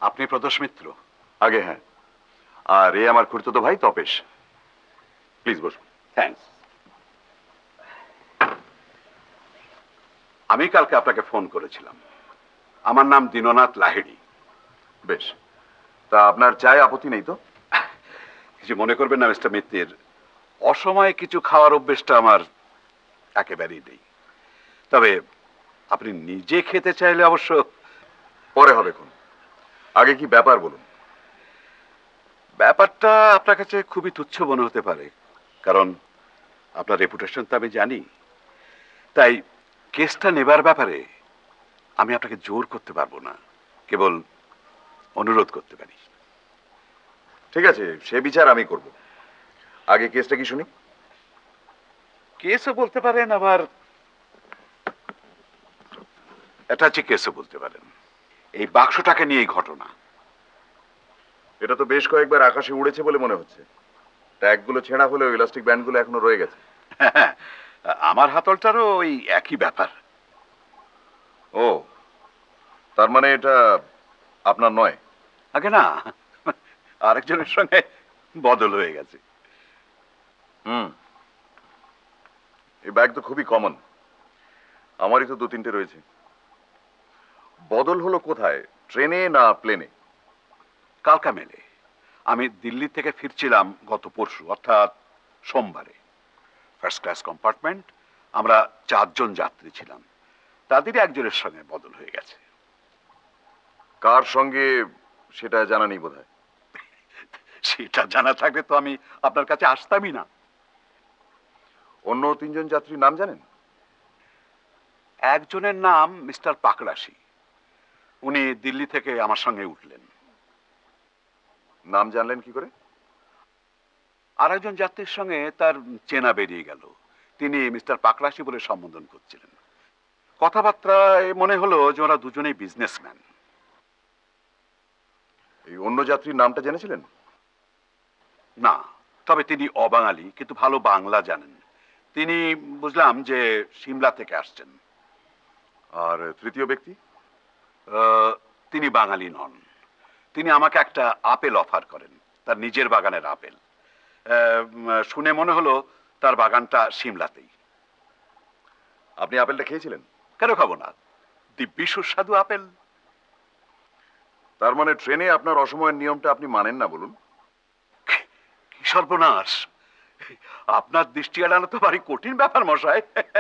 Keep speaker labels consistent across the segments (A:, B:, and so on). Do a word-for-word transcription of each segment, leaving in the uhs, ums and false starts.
A: আপনি প্রদোষ মিত্র?
B: আগে হ্যাঁ, আর এ আমার খুড়তুতো ভাই তপেশ। প্লিজ বসুন।
A: থ্যাঙ্কস। আমি কালকে আপনাকে ফোন করেছিলাম। আমার নাম দীননাথ লাহিড়ী।
B: বেশ, তা আপনার চায়ে আপত্তি নেই তো?
A: কিছু মনে করবেন না মিস্টার মিত্তির, অসময়ে কিছু খাওয়ার অভ্যেসটা আমার একেবারেই নেই। তবে আপনি নিজে খেতে চাইলে অবশ্য
B: পরে হবে কোন, আগে কি ব্যাপার বলুন।
A: ব্যাপারটা আপনার কাছে খুবই তুচ্ছ মনে হতে পারে, কারণ আপনার রেপুটেশন তো আমি জানি। তাই কেসটা নেবার ব্যাপারে আমি আপনাকে জোর করতে পারবো না, কেবল অনুরোধ করতে পারি।
B: ঠিক আছে, সে বিচার আমি করব। আগে কেসটা কি শুনি।
A: কেসও বলতে পারেন, আবার অ্যাটাচি কেসও বলতে পারেন। এই বাক্সটাকে নিয়ে এই ঘটনা।
B: এটা তো বেশ কয়েকবার আকাশে উড়েছে বলে মনে হচ্ছে। ট্যাগগুলো ছেঁড়া হলেও ইলাস্টিক ব্যান্ডগুলো এখনো রয়ে গেছে।
A: আমার হাতলটারও ওই একই ব্যাপার।
B: ও, তার মানে এটা আপনার নয়?
A: আগে না, আরেকজনের সঙ্গে বদল হয়ে গেছে।
B: হুম, এই ব্যাগ তো খুবই কমন, আমারই তো দু তিনটে রয়েছে। বদল হলো কোথায়, ট্রেনে না প্লেনে?
A: কালকা মেলে। আমি দিল্লি থেকে ফিরছিলাম গত পরশু, অর্থাৎ সোমবারে। ফার্স্ট ক্লাস কম্পার্টমেন্ট, আমরা চারজন যাত্রী ছিলাম, তাদেরই একজনের সঙ্গে বদল হয়ে গেছে।
B: কার সঙ্গে সেটা জানা নেই বোধহয়।
A: সেটা জানা থাকলে তো আমি আপনার কাছে আসতামই না।
B: অন্য তিনজন যাত্রীর নাম জানেন?
A: একজনের নাম মিস্টার পাকড়াশি, উনি দিল্লি থেকে আমার সঙ্গে উঠলেন।
B: নাম জানলেন কি করে?
A: আর একজন যাত্রীর সঙ্গে তার চেনা বেরিয়ে গেল, তিনি মিস্টার পাকড়াশি বলে সম্বোধন করছিলেন। কথাবার্তায় মনে হলো যে ওরা দুজনেই বিজনেসম্যান।
B: এই অন্য যাত্রীর নামটা জেনেছিলেন?
A: না, তবে তিনি অবাঙালি, কিন্তু ভালো বাংলা জানেন। তিনি বুঝলাম যে সিমলা থেকে আসছেন।
B: আর তৃতীয় ব্যক্তি?
A: তিনি বাঙালি নন। তিনি আমাকে একটা আপেল অফার করেন, তার নিজের বাগানের আপেল। শুনে মনে হলো তার বাগানটা সিমলাতেই।
B: আপনি আপেলটা খেয়েছিলেন?
A: কেন খাবো না, দিব্যি সুস্বাদু আপেল।
B: তার মানে ট্রেনে আপনার অসময়ের নিয়মটা আপনি মানেন না বলুন?
A: কি সর্বনাশ, আপনার দৃষ্টি এড়ানো তো ভারী কঠিন ব্যাপার মশাই।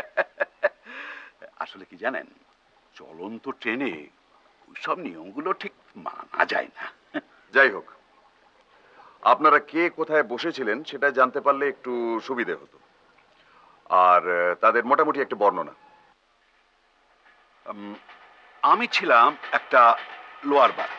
A: আসলে কি জানেন, চলন্ত ট্রেনে ওইসব নিয়মগুলো ঠিক মানা যায় না।
B: যাই হোক, আপনারা কে কোথায় বসেছিলেন সেটা জানতে পারলে একটু সুবিধে হতো, আর তাদের মোটামুটি একটা বর্ণনা।
A: আমি ছিলাম একটা লোয়ার বার্থ,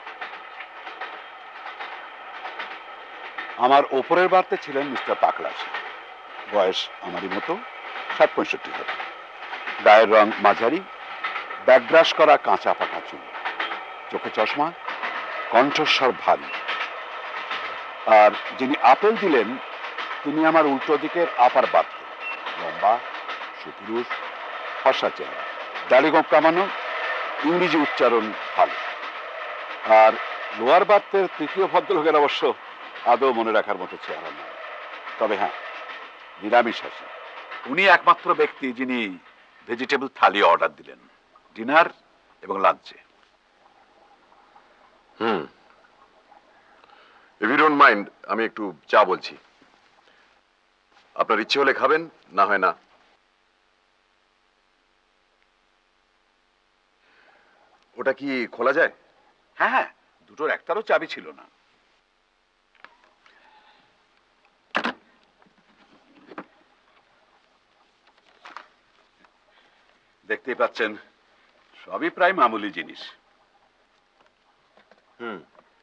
A: আমার ওপরের বার্থে ছিলেন মিস্টার পাকড়াশি। বয়স আমারই মতো, ষাট পঁয়ষট্টি হবে। গায়ের রং মাঝারি, ব্যাকব্রাশ করা কাঁচা পাকা চুল, চোখে চশমা, কণ্ঠস্বর ভারী। আর যিনি আপেল দিলেন তিনি আমার উল্টো দিকের আপার বার্থে, লম্বা, সুপুরুষ, ফর্সা চেহারা, দাড়ি গোঁফ কামানো, ইংরেজি উচ্চারণ ভালো। আর লোয়ার বার্থের তৃতীয় ভদ্রলোকের অবশ্য আদৌ মনে রাখার মতো চেহারা নয়, তবে হ্যাঁ নিরামিষাশী। উনি একমাত্র ব্যক্তি যিনি ভেজিটেবল থালি অর্ডার দিলেন ডিনার এবং লাঞ্চে।
B: Hmm, if you don't mind আমি একটু চা বলছি। আপনার ইচ্ছে হলে খাবেন, না হয় না। ওটা কি খোলা যায়?
A: হ্যাঁ হ্যাঁ, দুটোর একটারও চাবি ছিল না। দেখতেই পাচ্ছেন সবই প্রায় মামুলি জিনিস।
B: হুম,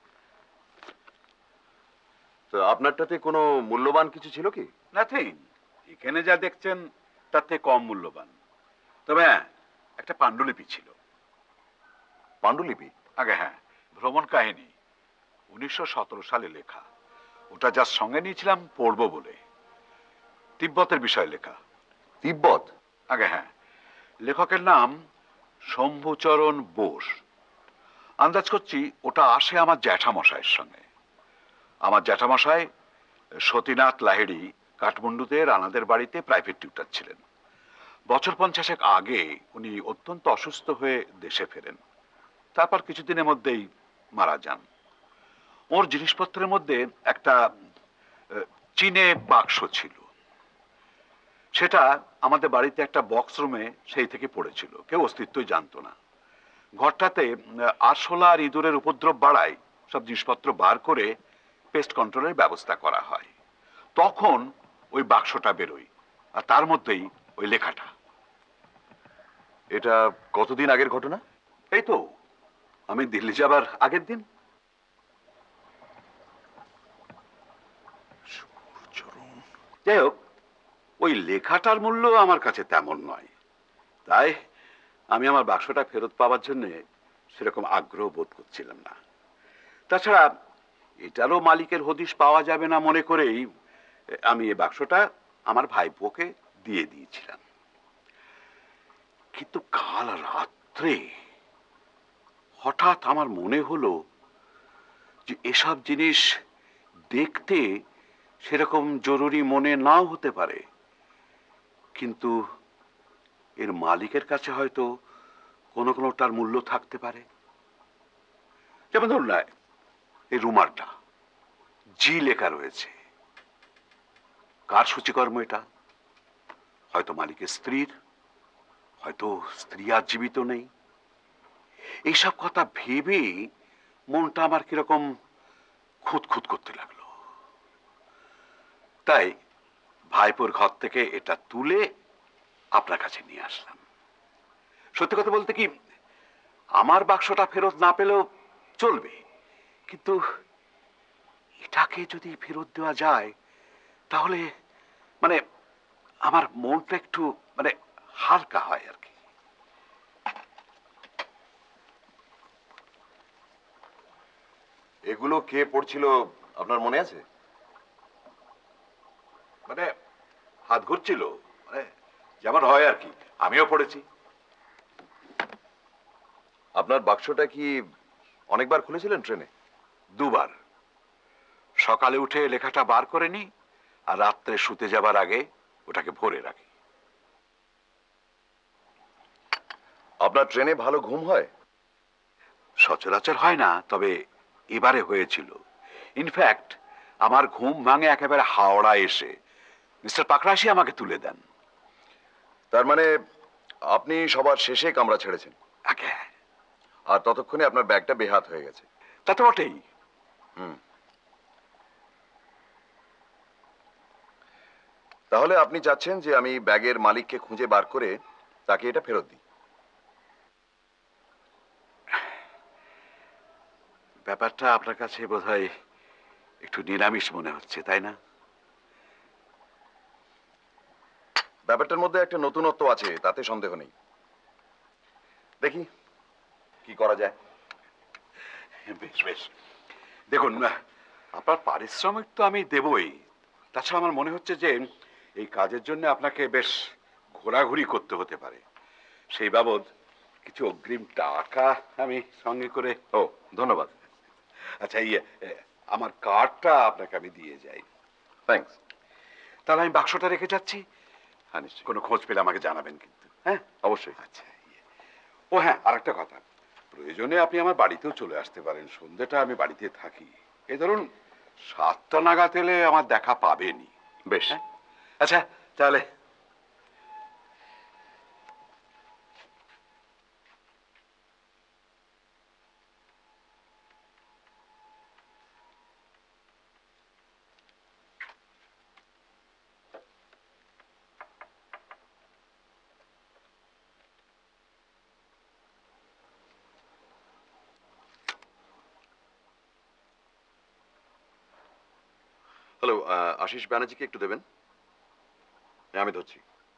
B: তো আপনারটাতে কোনো মূল্যবান কিছু ছিল কি?
A: নাথিং, এখানে যা দেখছেন তার থেকে কম মূল্যবান। তবে হ্যাঁ, একটা পাণ্ডুলিপি ছিল।
B: পাণ্ডুলিপি?
A: আগে হ্যাঁ, ভ্রমণ কাহিনী, উনিশশো সতেরো সালে লেখা। ওটা যার সঙ্গে নিয়েছিলাম পড়বো বলে। তিব্বতের বিষয়ে লেখা।
B: তিব্বত?
A: আগে হ্যাঁ, লেখকের নাম শম্ভুচরণ বোস। আন্দাজ করছি ওটা আসে আমার জ্যাঠামশাইয়ের সঙ্গে। আমার জ্যাঠামশাই সতীনাথ লাহিড়ী কাঠমান্ডুতে রানাদের বাড়িতে প্রাইভেট টিউটার ছিলেন। বছর পঞ্চাশেক আগে উনি অত্যন্ত অসুস্থ হয়ে দেশে ফেরেন, তারপর কিছুদিনের মধ্যেই মারা যান। ওর জিনিসপত্রের মধ্যে একটা আহ, চীনে বাক্স ছিল, সেটা আমাদের বাড়িতে একটা বক্স রুমে সেই থেকে পড়েছিল, কেউ অস্তিত্বই জানতো না। ঘরটাতে আহ, আরশোলা আর ইঁদুরের উপদ্রব বাড়ায় সব জিনিসপত্র বার করে পেস্ট কন্ট্রোলের ব্যবস্থা করা হয়। তখন ওই বাক্সটা বেরোয়, আর তার মধ্যেই ওই লেখাটা।
B: এটা কতদিন আগের ঘটনা?
A: এই তো আমি দিল্লি যাবার আগের দিন। যাই হোক, ওই লেখাটার মূল্য আমার কাছে তেমন নয়, তাই আমি আমার বাক্সটা ফেরত পাওয়ার জন্য সেরকম আগ্রহ বোধ করছিলাম না। তাছাড়া এটারও মালিকের হদিশ পাওয়া যাবে না মনে করেই আমি এই বাক্সটা আমার ভাইপোকে দিয়ে দিয়েছিলাম। কিন্তু কাল রাত্রে হঠাৎ আমার মনে হলো যে এসব জিনিস দেখতে সেরকম জরুরি মনে নাও হতে পারে, কিন্তু এর মালিকের কাছে হয়তো কোনো কোনোটার মূল্য থাকতে পারে। যেমন ধরুন না, এই রুমালটা জি লেখা রয়েছে, কার সূচিকর্ম এটা? হয়তো মালিকের স্ত্রীর, হয়তো স্ত্রী আর জীবিত নেই। এইসব কথা ভেবে মনটা আমার কিরকম খুঁত খুঁত করতে লাগলো। তাই ভাইপোর ঘর থেকে এটা তুলে আপনার কাছে নিয়ে আসলাম। সত্যি কথা বলতে কি, আমার বাক্সটা ফেরত না পেলেও চলবে, কিন্তু এটাকে যদি ফেরত দেওয়া যায় তাহলে মানে আমার মনটা একটু মানে হালকা হয় আর কি।
B: এগুলো কে পড়ছিল আপনার মনে আছে?
A: মানে হাত ঘুরছিল, মানে যেমন হয় আর কি, আমিও পড়েছি।
B: আপনার বাক্সটা কি অনেকবার খুলেছিলেন ট্রেনে?
A: দুবার। সকালে উঠে লেখাটা বার করে নি, আর রাত্রে শুতে যাবার আগে ওটাকে ভরে রাখি।
B: আপনার ট্রেনে ভালো ঘুম হয়?
A: সচরাচর হয় না, তবে এবারে হয়েছিল। ইনফ্যাক্ট আমার ঘুম ভাঙে একেবারে হাওড়া এসে মিস্টার পাকরাশি আমাকে তুলে দেন।
B: তার মানে আপনি সবার শেষে কামরা ছেড়েছেন,
A: আগে
B: আর ততক্ষণে আপনার ব্যাগটা বেহাত হয়ে গেছে।
A: তা তো বটেই।
B: হুম, তাহলে আপনি চাচ্ছেন যে আমি ব্যাগের মালিককে খুঁজে বার করে তাকে এটা ফেরত দিই?
A: ব্যাপারটা আপনার কাছে বোধহয় একটু নিরামিষ মনে হচ্ছে, তাই না?
B: ব্যাপারটার মধ্যে একটা নতুনত্ব আছে, তাতে সন্দেহ নেই। দেখি কি করা যায়।
A: বেশ বেশ, দেখুন, আপনার পারিশ্রমিক তো আমি দেবই, তাছাড়া আমার মনে হচ্ছে যে এই কাজের জন্য আপনাকে বেশ ঘোরাঘুরি করতে হতে পারে, সেই বাবদ কিছু অগ্রিম টাকা আমি সঙ্গে করে।
B: ও, ধন্যবাদ।
A: আচ্ছা, ইয়ে এ, আমার কার্ডটা আপনাকে আমি দিয়ে যাই।
B: থ্যাঙ্কস।
A: তাহলে আমি বাক্সটা রেখে যাচ্ছি।
B: হ্যাঁ, নিশ্চয়ই।
A: কোনো খোঁজ পেলে আমাকে জানাবেন কিন্তু, হ্যাঁ?
B: অবশ্যই।
A: আচ্ছা, ইয়ে। ও হ্যাঁ, আর একটা কথা, প্রয়োজনে আপনি আমার বাড়িতেও চলে আসতে পারেন। সন্ধ্যেটা আমি বাড়িতে থাকি, এই ধরুন সাতটা নাগাদ এলে আমার দেখা পাবেনি।
B: বেশ।
A: হ্যাঁ? আচ্ছা, তাহলে
B: হ্যালো, আশিস ব্যানার্জিকে একটু দেবেন। হ্যাঁ, আমি ধরছি।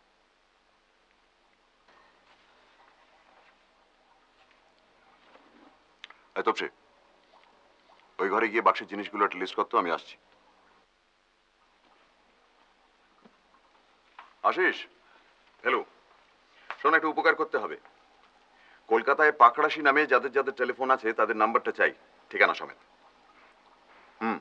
B: এই তপসে, ওই ঘরে গিয়ে বাক্সের জিনিসগুলো একটা লিস্ট করতো, আমি আসছি। আশিস, হ্যালো, শোন, একটা উপকার করতে হবে। কলকাতায় পাকড়াশি নামে যাদের যাদের টেলিফোন আছে তাদের নাম্বারটা চাই, ঠিকানা সমেত। হুম।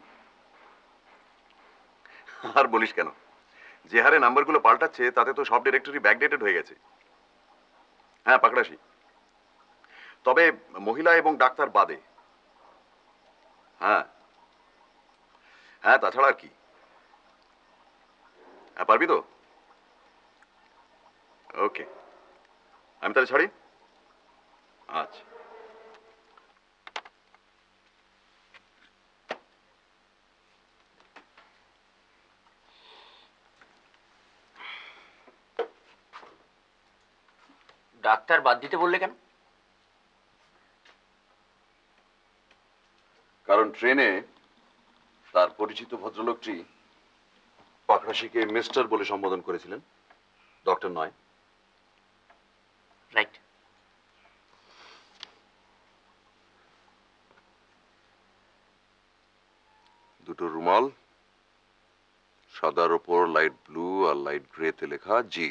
B: আর বলিস কেন, যে হারে নাম্বারগুলো পাল্টাচ্ছে তাতে তো সব ডিরেক্টরি ব্যাকডেটেড হয়ে গেছে। হ্যাঁ, পাকড়াশি, তবে মহিলা এবং ডাক্তার বাদে। হ্যাঁ হ্যাঁ, তাছাড়া আর কি। হ্যাঁ, পারবি তো? ওকে, আমি তাহলে ছাড়ি। আচ্ছা।
C: ডাক্তার বাদ দিতে বললে কেন?
B: কারণ ট্রেনে তার পরিচিত ভদ্রলোকটি পাকড়াশিকে মিস্টার বলে সম্বোধন করেছিলেন, ডক্টর নয়।
C: রাইট।
B: দুটো রুমাল, সাদার ওপর লাইট ব্লু আর লাইট গ্রেতে লেখা জি।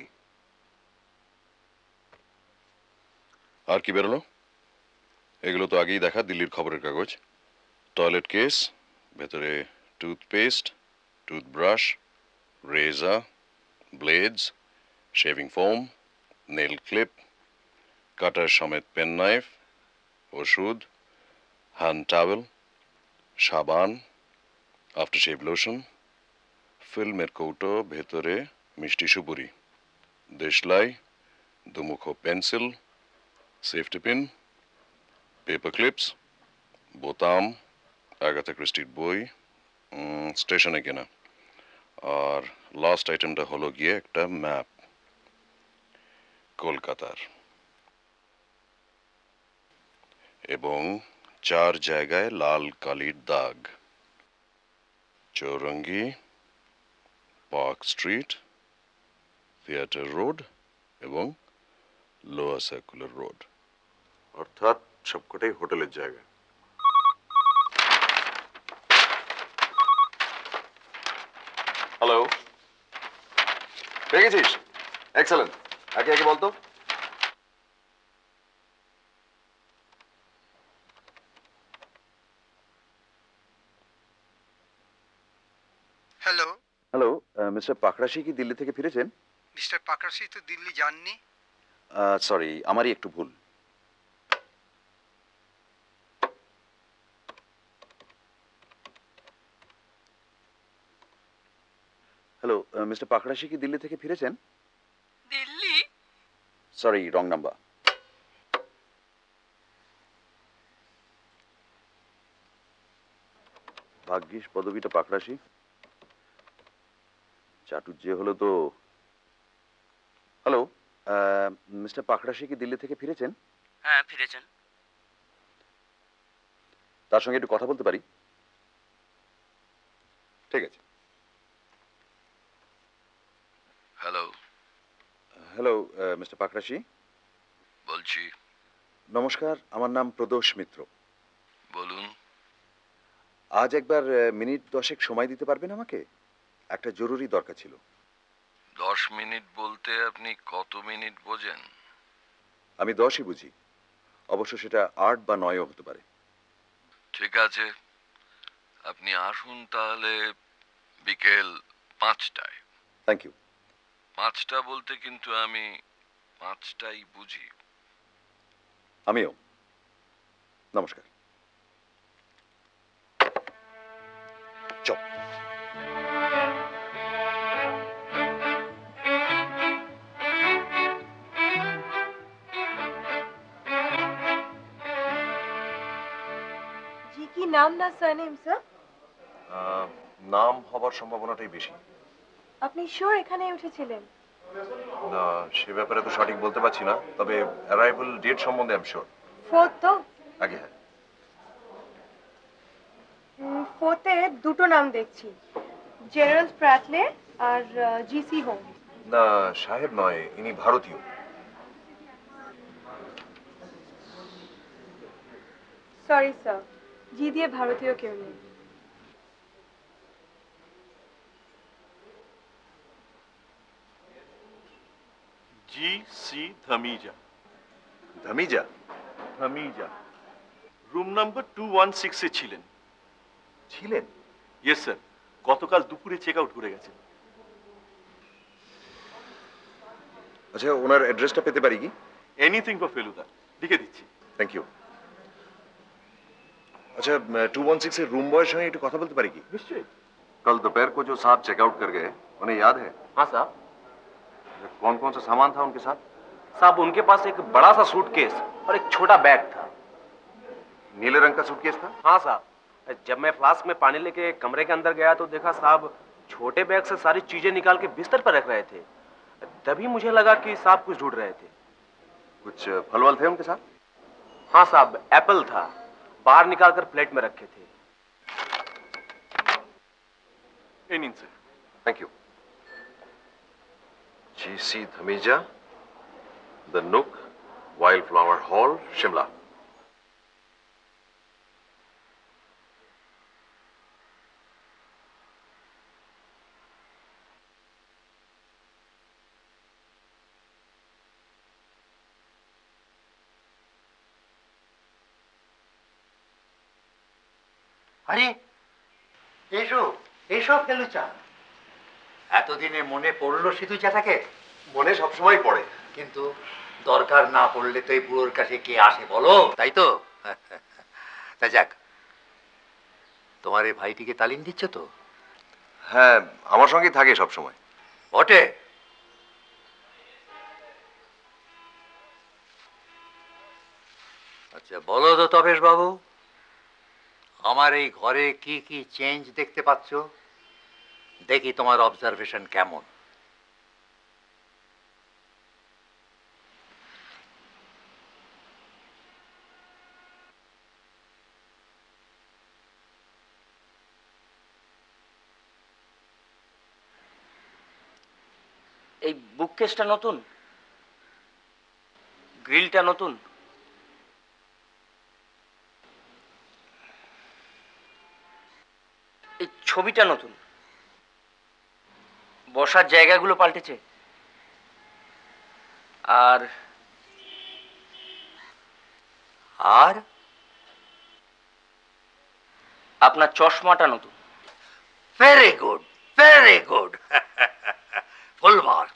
D: আর কি বেরোলো? এগুলো তো আগেই দেখা, দিল্লির খবরের কাগজ। টয়লেট কেস, ভেতরে toothpaste, toothbrush, razor, blades, shaving foam, nail clip, cutter সমেত পেন নাইফ, ওষুধ, হ্যান্ড টাওয়েল, সাবান, আফটারশেভ লোশন, ফিল্মের কৌটো, ভেতরে মিষ্টি সুপুরি, দেশলাই, দুমুখো pencil, safety pin, paper clips, বোতাম, আগাথা ক্রিস্টির বই, স্টেশনে কেনা। আর লাস্ট আইটেমটা হলো গিয়ে একটা ম্যাপ কলকাতার, এবং চার জায়গায় লাল কালির দাগ: Chowringhee, Park Street, Theatre Road এবং লোয়ার সার্কুলার রোড।
B: অর্থাৎ সবকটাই হোটেলের জায়গা। হ্যালো, পেয়ে গেছিস? এক্সেলেন্ট, একে একে বলতো।
E: হ্যালো,
B: হ্যালো, মিস্টার পাকড়াশি কি দিল্লি থেকে ফিরেছেন?
E: মিস্টার পাকড়াশি তো দিল্লি যাননি।
B: সরি, আমারই একটু ভুল। হ্যালো, মিস্টার পাকড়াশি কি দিল্লি থেকে ফিরেছেন?
F: দিল্লি?
B: Sorry, wrong number. ভাগ্যিস পদবিটা পাকড়াশি, চাটুর্যে হলো তো। হ্যালো, মিস্টার পাকড়াশি কি দিল্লি থেকে ফিরেছেন?
F: হ্যাঁ, ফিরেছেন।
B: তার সঙ্গে একটু কথা বলতে পারি? ঠিক আছে।
D: Hello,
B: hello, mister Pakrashi.
D: বলছি।
B: নমস্কার, আমার নাম প্রদোষ মিত্র।
D: বলুন।
B: আজ একবার আহ, মিনিট দশেক সময় দিতে পারবেন আমাকে? একটা জরুরি দরকার ছিল।
D: দশ মিনিট বলতে আপনি কত মিনিট বোঝেন?
B: আমি দশই বুঝি, অবশ্য সেটা আট বা নয়ও হতে পারে।
D: ঠিক আছে, আপনি আসুন তাহলে বিকেল পাঁচটায়।
B: Thank you.
D: পাঁচটা বলতে কিন্তু আমি পাঁচটাই বুঝি।
B: আমিও। নমস্কার। চল।
G: জি কি নাম না সারনেম স্যার?
B: নাম হবার সম্ভাবনাটাই বেশি।
G: আপনি শিওর এখানে উঠেছিলেন?
B: না, সে ব্যাপারে তো সঠিক বলতে পারছি না, তবে অ্যারাইভাল ডেট সম্বন্ধে আমি শিওর।
G: ফোর্থ তো?
B: আগে হ্যাঁ।
G: ফোর্থে দুটো নাম দেখছি, জেরাল্ড প্র্যাটলে আর জিসি হোম।
B: না, সাহেব নয়, ইনি ভারতীয়।
G: সরি স্যার, জি দিয়ে ভারতীয় কেউ নেই।
H: G C Dhamija.
B: ধামিজা?
H: হামিজা রুম নাম্বার টু ওয়ান সিক্সে ছিলেন।
B: ছিলেন?
H: ইয়েস স্যার, গতকাল দুপুরে চেক আউট করে গেছেন।
B: আচ্ছা, ওনার অ্যাড্রেসটা পেতে পারি কি?
H: এনিথিং ফর ফেলুদা, লিখে দিচ্ছি।
B: Thank you. अच्छा टू वन सिक्स से रूम बॉय संगे एक কথা বলতে পারি কি?
H: নিশ্চয়ই।
B: कल दोपहर को जो साहब चेकआउट कर गए उन्हें याद है?
C: हाँ साहब।
B: कौन कौन सा सामान था उनके साथ?
C: साहब उनके पास एक बड़ा सा सूटकेस और एक छोटा बैग था।
B: नीले रंग का सूटकेस था?
C: हाँ साहब, जब मैं फ्लास्क में पानी लेके कमरे के अंदर गया तो देखा साहब छोटे बैग से सारी चीजें निकाल के बिस्तर पर रख रहे थे। तभी मुझे लगा कि साहब कुछ ढूंढ रहे थे।
B: कुछ फल वल थे उनके साथ?
C: हाँ साहब, एप्पल था, बाहर निकालकर प्लेट में रखे थे।
H: এই নিন sir.
B: Thank you. G C Dhamija, the Nook, Wild Flower Hall, Shimla.
I: আরে এসো এসো ফেলুচা, এতদিনে মনে পড়লো সিধু চাটাকে?
B: মনে সবসময় পড়ে,
I: কিন্তু দরকার না পড়লে তো এই বুড়োর কাছে কে আসে বলো, তাই তো? তা যাক, তোমার এই ভাইটিকে তালিম দিচ্ছ তো?
B: হ্যাঁ, আমার সঙ্গেই থাকে সব সময়।
I: বটে? আচ্ছা বলো তো তবেশ বাবু, আমার এই ঘরে কি কি চেঞ্জ দেখতে পাচ্ছ? দেখি তোমার অবজারভেশন কেমন।
C: এই বুককেসটা নতুন, গ্রিলটা নতুন, এই ছবিটা নতুন, বসার জায়গাগুলো পাল্টেছে, আর
I: আর
C: আপনার চশমাটা নতুন।
I: Very good, very good, full marks.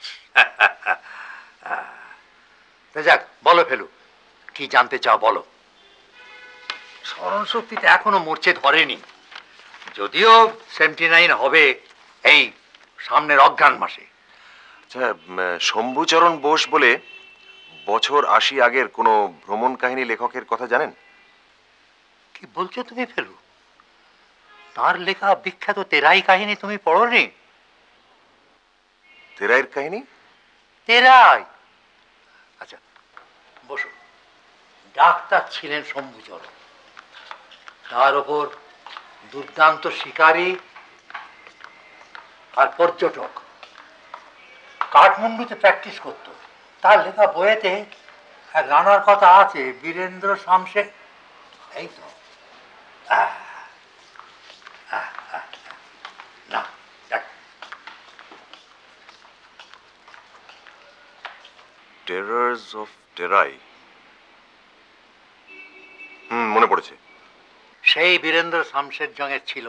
I: তা যাক, বলো ফেলু, কি জানতে চাও বলো। স্মরণ শক্তিতে এখনো মূর্ছে ধরেনি, যদিও সেভেন্টি নাইন হবে এই সামনের অজ্ঞান মাসে।
B: আচ্ছা, শম্ভুচরণ বোস বলে বছর আশি আগের কোনো ভ্রমণ কাহিনী লেখকের কথা জানেন?
I: কি বলছো তুমি ফেলু? তার লেখা বিখ্যাত তেরাই কাহিনী তুমি পড়োনি?
B: তেরাইয়ের কাহিনী?
I: তেরাই? আচ্ছা বসো। ডাক্তার ছিলেন শম্ভুচরণ, তার ওপর দুর্দান্ত শিকারী আর পর্যটক, কাঠমান্ডুতে প্র্যাকটিস করত। তার লেখা বইয়েতে এক রানার কথা আছে, বীরেন্দ্র শামসে, এই তো। আহ, আহ, আহ, না দেখ,
B: টেরার্স অফ টেরাই, হুম মনে পড়েছে।
I: সেই বীরেন্দ্র শামশের জঙের ছিল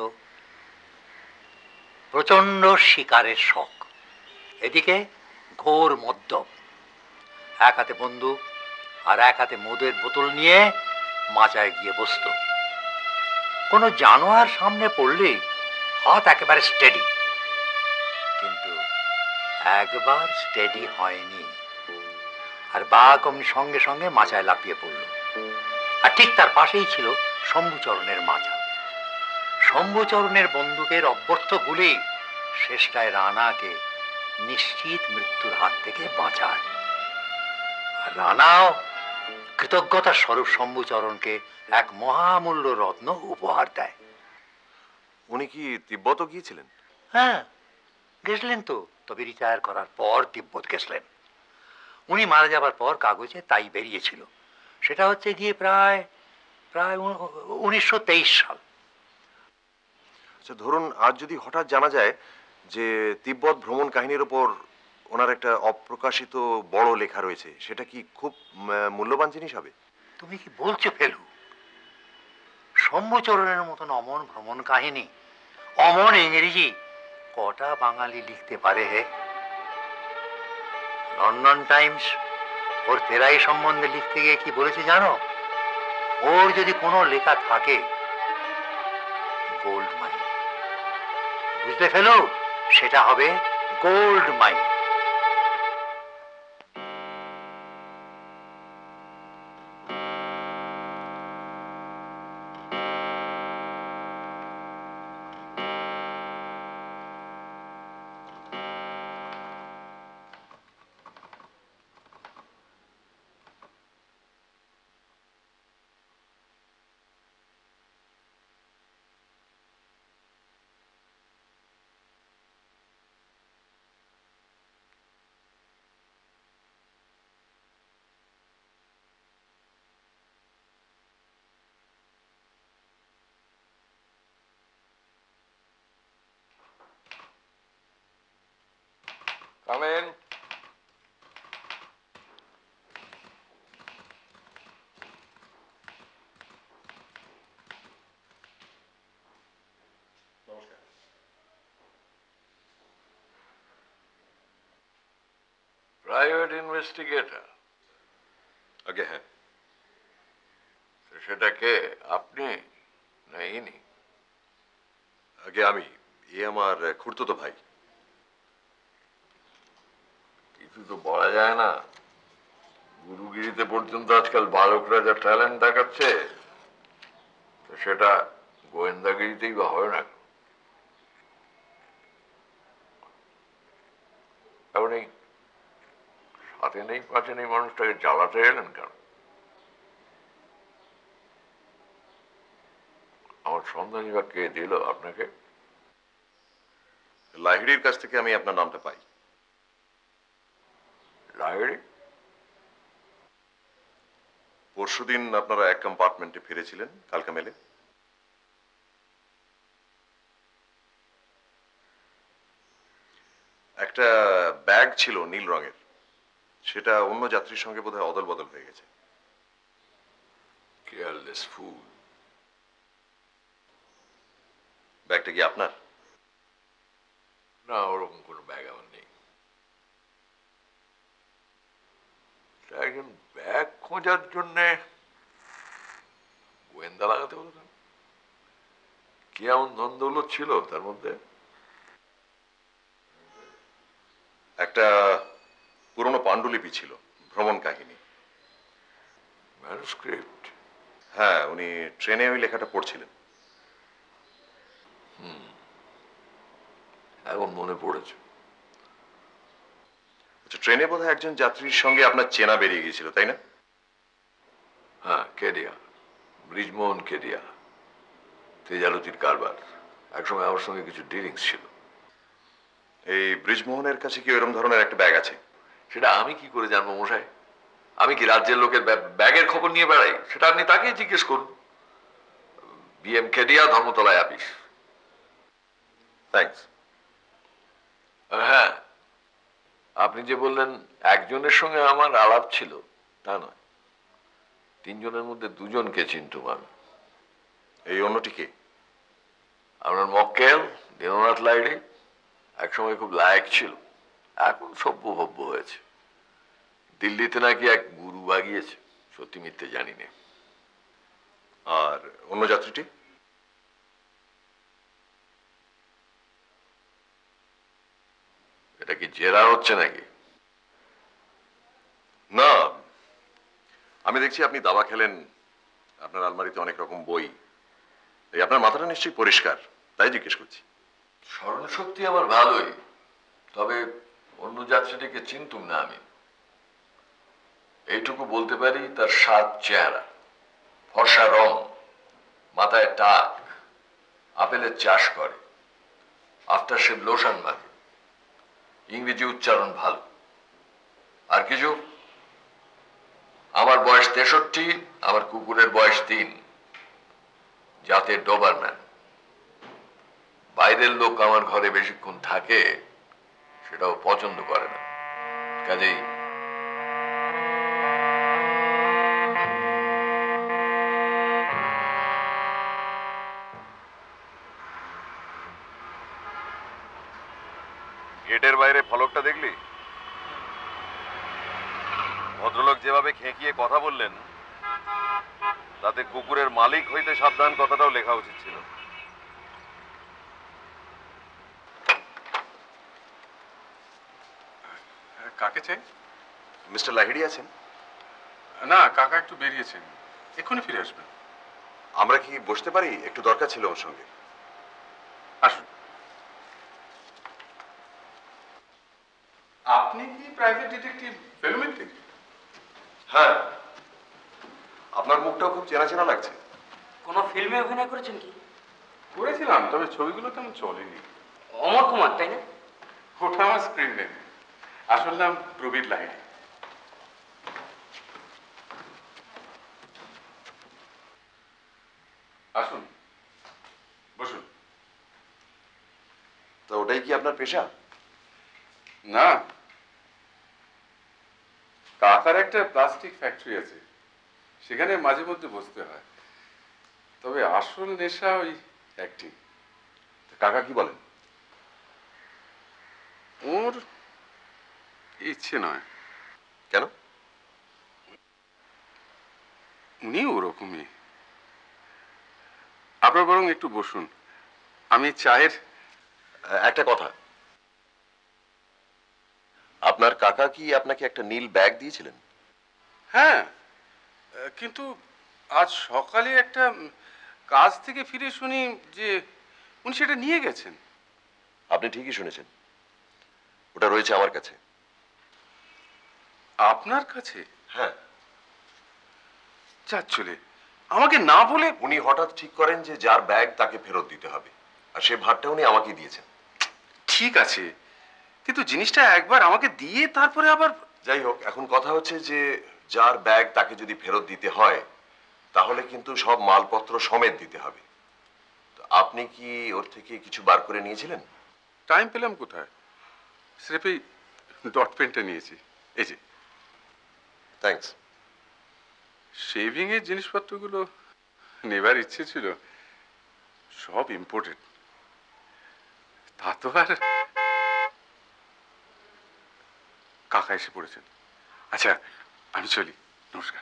I: প্রচন্ড শিকারের শখ, এদিকে ঘোর মদ্যপ, এক হাতে বন্দুক আর এক হাতে মদের বোতল নিয়ে মাচায় গিয়ে বসত। কোনো জানোয়ার সামনে পড়লেই হাত একেবারে স্টেডি, কিন্তু একবার স্টেডি হয়নি, আর বাঘ অমনি সঙ্গে সঙ্গে মাচায় লাফিয়ে পড়ল। আর ঠিক তার পাশেই ছিল শম্ভুচরণের মাচা। শম্ভুচরণের বন্দুকের অব্যর্থ গুলি শেষটায় রানাকে নিশ্চিত মৃত্যুর হাত থেকে বাঁচায়। আর রানাও কৃতজ্ঞতার স্বরূপ শম্ভুচরণকে এক মহামূল্য রত্ন উপহার দেয়।
B: উনি কি তিব্বতও গিয়েছিলেন?
I: হ্যাঁ গেছিলেন তো, তবে রিটায়ার করার পর তিব্বত গেছিলেন। উনি মারা যাবার পর কাগজে তাই বেরিয়েছিল। সেটা হচ্ছে গিয়ে প্রায় প্রায় উনিশশো তেইশ সাল।
B: আচ্ছা ধরুন, আজ যদি হঠাৎ জানা যায় যে তিব্বত ভ্রমণ কাহিনীর ওপর
J: ওনার একটা অপ্রকাশিত বড় লেখা রয়েছে, সেটা কি খুব আহ, মূল্যবান জিনিস হবে?
I: তুমি কি বলছো ফেলু? শম্ভুচরণের মতন অমন ভ্রমণ কাহিনী, অমন ইংরেজি কটা বাঙালি লিখতে পারে হে? লন্ডন টাইমস ওর তেরাই সম্বন্ধে লিখতে গিয়ে কি বলেছে জানো? ওর যদি কোনো লেখা থাকে, গোল্ড মাইন, বুঝলে ফেলু, সেটা হবে gold mine.
D: Come in. Private investigator.
J: আগে হ্যাঁ।
D: তো সেটা কে, আপনি না ইনি?
J: আগে আমি, এ আমার খুড়তুতো ভাই।
D: কিছু তো বলা যায় না। গুরুগিরিতে পর্যন্ত আজকাল বালকরা যা ট্যালেন্ট দেখাচ্ছে, তো সেটা গোয়েন্দাগিরিতেই বা হয় না। এমনি সাথে নেই পাশে নেই মানুষটাকে জ্বালাতে এলেন কেন? আমার সন্ধানী বা কে দিল আপনাকে?
J: লাহিড়ির কাছ থেকে আমি আপনার নামটা পাই।
D: লাহিড়ি?
J: পরশুদিন আপনারা এক কম্পার্টমেন্টে ফিরেছিলেন কালকা মেলে। একটা ব্যাগ ছিল নীল রঙের, সেটা অন্য যাত্রীর সঙ্গে বোধহয় অদল বদল হয়ে গেছে।
D: Careless fool.
J: ব্যাগটা কি আপনার?
D: না, ওরকম কোনো ব্যাগ আমার নেই। একজন ব্যাগ খোঁজার জন্যে গোয়েন্দা লাগাতে হলো কেন? কি এমন ধন্দৌলত ছিল তার মধ্যে?
J: একটা পুরনো পাণ্ডুলিপি ছিল, ভ্রমণ কাহিনী।
D: ম্যানুস্ক্রিপ্ট?
J: হ্যাঁ, উনি ট্রেনে ওই লেখাটা পড়ছিলেন।
D: হুম, এখন মনে পড়েছে।
J: আচ্ছা, ট্রেনে বোধহয় একজন যাত্রীর সঙ্গে আপনার চেনা বেরিয়ে গিয়েছিল, তাই না?
D: হ্যাঁ, কেডিয়া, ব্রিজমোহন কেডিয়া। তেজালতির কারবার। একসময় আমার সঙ্গে কিছু ডিলিংস ছিল।
J: এই ব্রিজমোহনের কাছে কি এরকম ধরনের একটা ব্যাগ আছে?
D: সেটা আমি কি করে জানবো মশাই? আমি কি রাজ্যের লোকের ব্যাগের খবর নিয়ে বেড়াই? সেটা আপনি তাকেই জিজ্ঞেস করুন। বিএম কেডিয়া, ধর্মতলায় আপিস।
J: থ্যাঙ্কস।
D: হ্যাঁ, আপনি যে বললেন একজনের সঙ্গে আমার আলাপ ছিল, তা নয়। তিনজনের মধ্যে দুজনকে চিনতুম আমি।
J: এই অন্যটি কে?
D: আপনার মক্কেল দীননাথ লাইড়ি। একসময় খুব লায়ক ছিল, এখন সভ্য ভব্য হয়েছে। দিল্লিতে নাকি এক গুরু বাগিয়েছে, সত্যি মিথ্যে জানি না।
J: আর অন্য যাত্রীটি?
D: এটা কি জেরা হচ্ছে নাকি?
J: না, আমি দেখছি আপনি দাবা খেলেন, আপনার আলমারিতে অনেক রকম বই, এই আপনার মাথাটা নিশ্চয়ই পরিষ্কার, তাই জিজ্ঞেস করছি।
D: স্মরণ শক্তি আমার ভালোই, তবে অন্য যাত্রীটিকে চিনতুম না আমি। এইটুকু বলতে পারি, তার সাত চেহারা, ফর্সা রং, মাথায় টাক, আপেলের চাষ করে, আফটার শেভ লোশন মারে, ইংরেজি উচ্চারণ ভালো। আর কিছু? আমার বয়স তেষট্টি, আমার কুকুরের বয়স তিন, জাতের ডোবারম্যান। বাইরের লোক আমার ঘরে বেশিক্ষণ থাকে সেটাও পছন্দ করে না। কাজেই
B: গেটের বাইরে ফলকটা দেখলি? ভদ্রলোক যেভাবে খেঁকিয়ে কথা বললেন তাতে কুকুরের মালিক হইতে সাবধান কথাটাও লেখা উচিত ছিল।
K: কাকে চাই?
J: মিস্টার লাহিড়ী আছেন?
K: না, কাকা একটু বেরিয়েছেন, এক্ষুনি ফিরে আসবেন।
J: আমরা কি বসতে পারি? একটু দরকার ছিল ওর সঙ্গে।
K: আসুন। আপনি কি প্রাইভেট ডিটেকটিভ ফেলুমিত্রি?
J: হ্যাঁ, আপনার মুখটাও খুব চেনা চেনা লাগছে।
F: কোনো ফিল্মে অভিনয় করেছেন কি?
K: করেছিলাম, তবে ছবিগুলো তেমন চলেনি।
F: অমর কুমার, তাই না?
K: ওটা আমার স্ক্রিন নেম। আসল নাম প্রবীর লাহিড়ী। আসুন, বসুন।
J: তো ওটাই কি আপনার পেশা?
K: না, কাকার একটা প্লাস্টিক ফ্যাক্টরি আছে, সেখানে মাঝে মধ্যে বসতে হয়। তবে আসল নেশা ওই অ্যাক্টিং।
J: কাকা কি বলেন?
K: ওর ইচ্ছে নয়।
J: কেন?
K: উনি ওরকমই। আপনার বরং একটু বসুন, আমি চায়ের।
J: একটা কথা, আপনার কাকা কি আপনাকে একটা নীল ব্যাগ দিয়েছিলেন?
K: হ্যাঁ, কিন্তু আজ সকালে একটা কাজ থেকে ফিরে শুনি যে উনি সেটা নিয়ে গেছেন।
J: আপনি ঠিকই শুনেছেন, ওটা রয়েছে আমার কাছে।
K: আপনার কাছে?
J: হ্যাঁ।
K: যা চলে আমাকে না বলে।
J: উনি হঠাৎ ঠিক করেন যে যার ব্যাগ তাকে ফেরত দিতে হবে, আর সে ভারটা উনি আমাকে দিয়েছেন।
K: ঠিক আছে, কিন্তু জিনিসটা একবার আমাকে দিয়ে তারপরে আবার।
J: যাই হোক, এখন কথা হচ্ছে যে যার ব্যাগ তাকে যদি ফেরত দিতে হয় তাহলে কিন্তু সব মালপত্র সমেত দিতে হবে। তো আপনি কি ওর থেকে কিছু বার করে নিয়েছিলেন?
K: টাইম পেলাম কোথায়, স্রেফ এই ডট পেনটা নিয়েছি। এই যে।
J: থ্যাঙ্কস।
K: শেভিং এর জিনিসপত্রগুলো নেবার ইচ্ছে ছিল, সব ইম্পোর্টেড। তা তো আর। কাকা এসে পড়েছেন। আচ্ছা, আমি চলি, নমস্কার।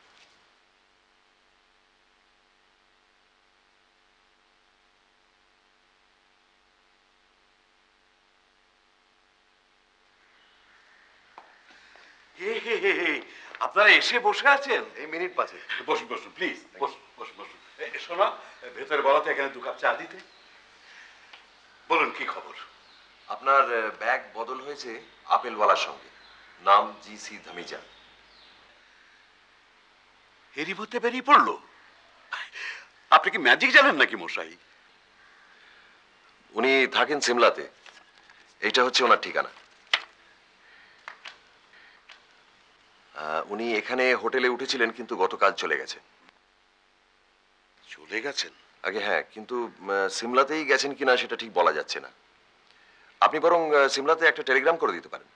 H: আপনারা এসে বসে আছেন?
J: এই মিনিট পাঁচে।
H: বসুন বসুন প্লিজ, বসুন বসুন বসুন। শোনা, ভেতরে বলা তো এখানে দু কাপ চা দিতে। বলুন কি খবর?
J: আপনার ব্যাগ বদল হয়েছে আপেলওয়ালার সঙ্গে, নাম জি সি ধামিজা।
H: এরই মধ্যে বেরিয়ে পড়লো? আপনি কি ম্যাজিক জানেন নাকি মশাই?
J: উনি থাকেন সিমলাতে, এইটা হচ্ছে ওনার ঠিকানা। উনি এখানে হোটেলে উঠেছিলেন, কিন্তু গতকাল চলে গেছেন।
H: চলে গেছেন?
J: আগে হ্যাঁ, কিন্তু সিমলাতেই গেছেন কিনা সেটা ঠিক বলা যাচ্ছে না। আপনি বরং সিমলাতে একটা টেলিগ্রাম করে দিতে পারেন।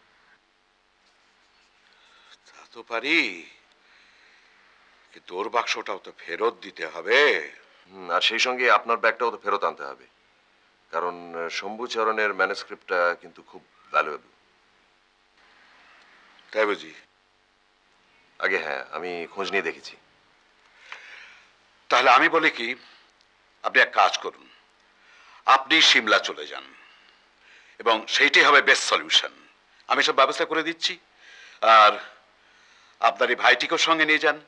H: তা তো পারি, কিন্তু ওর বাক্সটাও তো ফেরত দিতে হবে।
J: আর সেই সঙ্গে আপনার ব্যাগটাও তো ফেরত আনতে হবে, কারণ শম্ভুচরণের ম্যানুস্ক্রিপ্টটা কিন্তু খুব ভ্যালুয়েবল।
H: তাই বুঝি?
J: আগে হ্যাঁ, আমি খোঁজ নিয়ে দেখেছি।
H: তাহলে আমি বলি কি, আপনি এক কাজ করুন, আপনি সিমলা চলে যান, এবং সেইটাই হবে বেস্ট সলিউশন। আমি সব ব্যবস্থা করে দিচ্ছি। আর আপনার এই ভাইটিকেও সঙ্গে নিয়ে যান,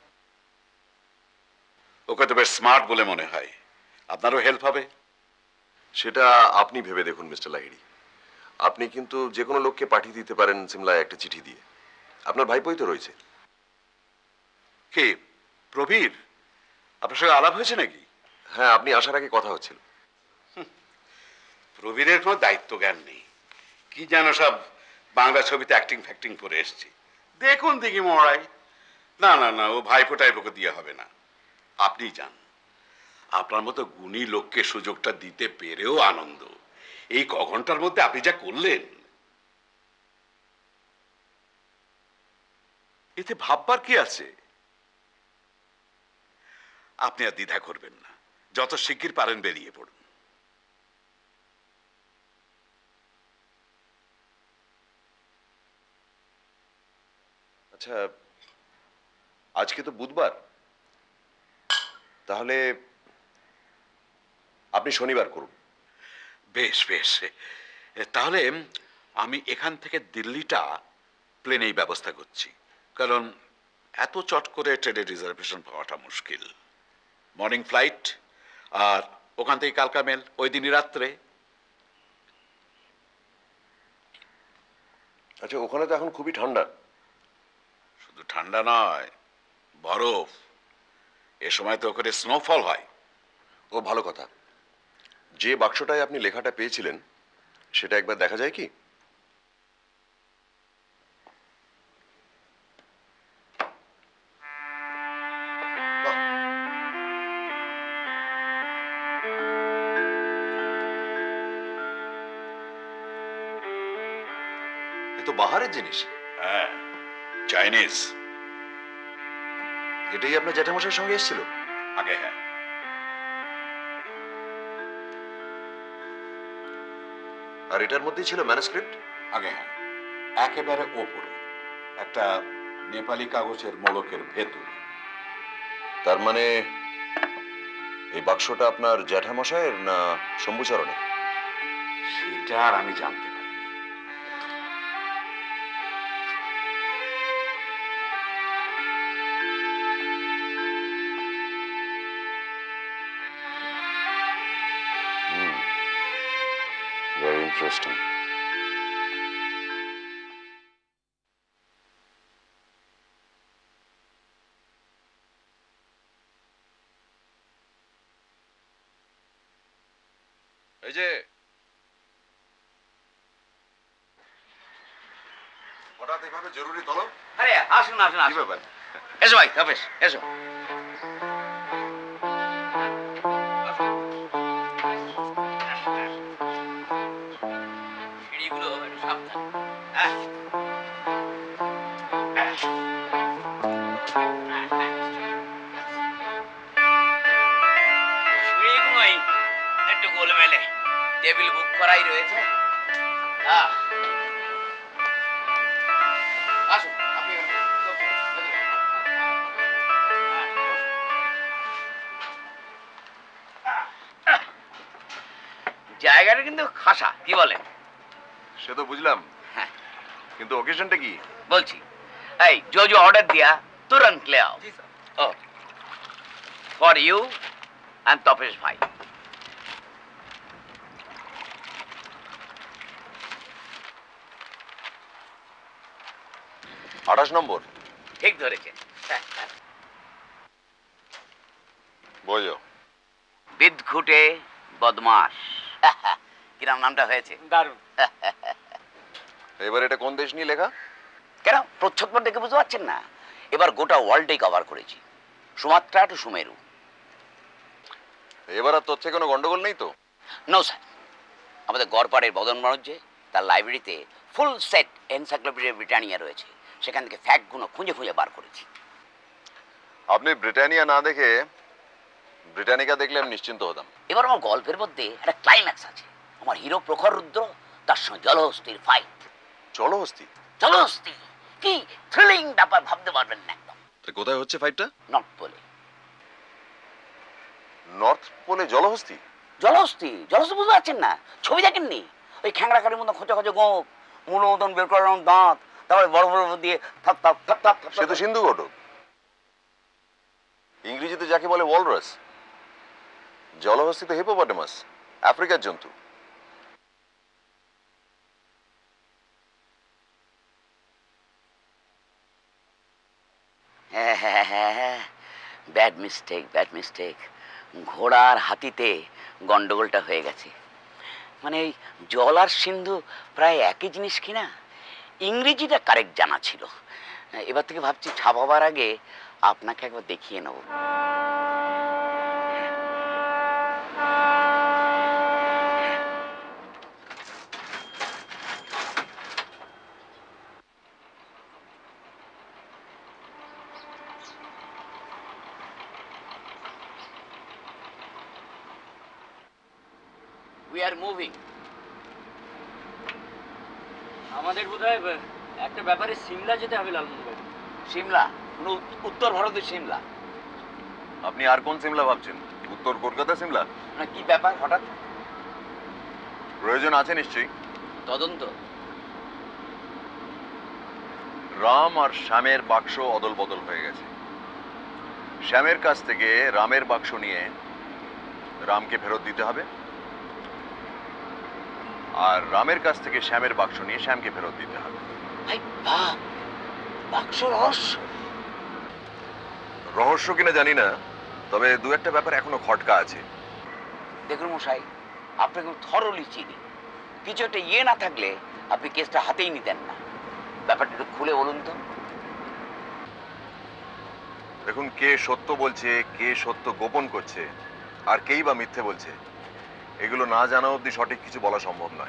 H: ওকে তো বেশ স্মার্ট বলে মনে হয়, আপনারও হেল্প হবে।
J: সেটা আপনি ভেবে দেখুন মিস্টার লাহিড়ী। আপনি কিন্তু যে কোনো লোককে পাঠিয়ে দিতে পারেন সিমলায় একটা চিঠি দিয়ে। আপনার ভাইপোই তো রয়েছে।
H: কে? প্রবীর? আপনার সঙ্গে আলাপ হয়েছে নাকি?
J: হ্যাঁ, আপনি আসার আগে কথা হচ্ছিল।
H: প্রবীরের কোনো দায়িত্ব জ্ঞান নেই, কি যেন সব বাংলা ছবিতে অ্যাক্টিং ফ্যাক্টিং করে এসছে। দেখুন দেখি মরাই। না না না, ও ভাইপো টাইপোকে দিয়ে হবে না। আপনি যান, আপনার মতো গুণী লোককে সুযোগটা দিতে পেরেও আনন্দ। এই ক ঘন্টার মধ্যে আপনি যা করলেন। এতে ভাববার কি আছে? আপনি আর দ্বিধা করবেন না, যত শিগগির পারেন বেরিয়ে পড়ুন।
J: আচ্ছা, আজকে তো বুধবার, তাহলে আপনি শনিবার করুন।
H: বেশ বেশ, তাহলে আমি এখান থেকে দিল্লিটা প্লেনেই ব্যবস্থা করছি, কারণ এত চট করে ট্রেনের রিজার্ভেশন পাওয়াটা মুশকিল। মর্নিং ফ্লাইট, আর ওখান থেকে কালকা মেল ওই দিনই রাত্রে।
J: আচ্ছা, ওখানে তো এখন খুবই ঠান্ডা।
H: শুধু ঠান্ডা নয়, বরফ। এ সময় তো ওখানে স্নোফল হয়।
J: ও ভালো কথা। যে বাক্সটায় আপনি লেখাটা পেয়েছিলেন সেটা একবার দেখা যায় কি? এ তো বাহারের জিনিস।
H: হ্যাঁ, চাইনিজ।
J: এটাই আপনার জ্যাঠামশাইয়ের সঙ্গে এসেছিল
H: আগে? হ্যাঁ।
J: আর এটার মধ্যেই ছিল ম্যানুস্ক্রিপ্ট?
H: আগে হ্যাঁ, একেবারে ওপরে একটা নেপালি কাগজের মোড়কের ভেতর।
J: তার মানে এই বাক্সটা আপনার জ্যাঠামশাইয়ের না শম্ভুচরণের?
H: সেটা আর আমি জানতে পারি।
J: Very interesting. এই যে হঠাৎ এভাবে জরুরি তলব?
F: আরে আসুন আসুন
J: কি
F: আসুন।
J: ব্যাপার?
F: এসো ভাই, তবেশ এসো। সিঁড়িগুলো একটু সাবধান। হ্যাঁ। সিঁড়িগুলোই একটু গোলমেলে, টেবিল বুক করাই রয়েছে। আহ, আসুন আপনি এখানে বসুন। জায়গাটা কিন্তু খাসা, কি বলেন?
J: সে তো বুঝলাম,
F: হ্যাঁ
J: কিন্তু অকেশনটা কি?
F: বলছি, এই जो जो ऑर्डर दिया तुरंत ले आओ। Oh for you and Tapesh भाई।
J: আঠাশ নম্বর।
F: ঠিক ধরেছে।
J: বোঝো।
F: বিদঘুটে বদমাস। কিরাম নামটা হয়েছে? দারুণ।
J: এবার এটা কোন দেশ নিয়ে লেখা?
F: কেন প্রচ্ছদ দেখে বুঝতে পারছেন না? এবার গোটা ওয়ার্ল্ডেই কভার করেছি, সুমাত্রা টু সুমেরু।
J: এবার আর তথ্যে কোনো গন্ডগোল নেই তো?
F: নো স্যার, আমাদের গড়পাড়ের বদন মনোজ্জে তার লাইব্রেরিতে ফুল সেট এনসাইক্লোপিডিয়া ব্রিটানিয়া রয়েছে, সেখান থেকে ফ্যাক্টগুলো খুঁজে খুঁজে বার করেছি।
J: আপনি ব্রিটানিয়া না দেখে ব্রিটানিকা দেখলে আমি নিশ্চিন্ত হতাম।
F: এবার আমার গল্পের মধ্যে একটা ক্লাইম্যাক্স আছে। আমার হিরো প্রখর রুদ্র, তার সঙ্গে জলহস্তির ফাইট।
J: জলহস্তি?
F: জলহস্তি কি থ্রিলিং ব্যাপার, ভাবতে পারবেন না একদম।
J: তা কোথায় হচ্ছে ফাইটটা?
F: নর্থ পোলে।
J: নর্থ পোলে জলহস্তি?
F: জলহস্তি জলহস্তি বুঝতে পারছেন না? ছবি দেখেননি? ওই খ্যাংরা কারির মতো খোঁচা খোঁচা গোপ, মূল মতন বের করার দাঁত, তারপরে বড় বড় দিয়ে থাপ থাপ থাপ থাপ।
J: সে তো সিন্ধু ঘটক। ইংরেজিতে যাকে বলে ওয়ালরাস, জলহস্তি তো হিপোপটেমাস, আফ্রিকার জন্তু।
F: হ্যাঁ হ্যাঁ হ্যাঁ, ব্যাড মিস্টেক ব্যাড মিস্টেক। ঘোড়ার হাতিতে গন্ডগোলটা হয়ে গেছে। মানে এই জল আর সিন্ধু প্রায় একই জিনিস কিনা। ইংরেজিটা কারেক্ট জানা ছিল। এবার থেকে ভাবছি ছাপাবার আগে আপনাকে একবার দেখিয়ে নেব। We are moving.
L: আমাদের বোধহয় একটা ব্যাপারে সিমলা যেতে হবে লালমোহনবাবু।
F: সিমলা? কোনো উত্তর ভারতের সিমলা?
B: আপনি আর কোন সিমলা ভাবছেন? উত্তর কলকাতা সিমলা?
F: না, কি ব্যাপার হঠাৎ?
B: প্রয়োজন আছে নিশ্চয়ই।
F: তদন্ত?
B: রাম আর শ্যামের বাক্স অদল বদল হয়ে গেছে। শ্যামের কাছ থেকে রামের বাক্স নিয়ে রামকে ফেরত দিতে হবে, আর রামের কাছ থেকে শ্যামের বাক্স নিয়ে শ্যামকে ফেরত দিতে হবে।
F: বাক্স রহস্য?
B: রহস্য কিনা জানি না, তবে দু একটা ব্যাপার এখনো খটকা আছে।
F: দেখুন মশাই, আপনাকে থরলি চিনি। কিছু একটা ইয়ে না থাকলে আপনি কেসটা হাতেই নিতেন না। ব্যাপারটা একটু খুলে বলুন তো।
B: দেখুন, কে সত্য বলছে, কে সত্য গোপন করছে, আর কেই বা মিথ্যে বলছে, এগুলো না জানা অবধি সঠিক কিছু বলা সম্ভব নয়।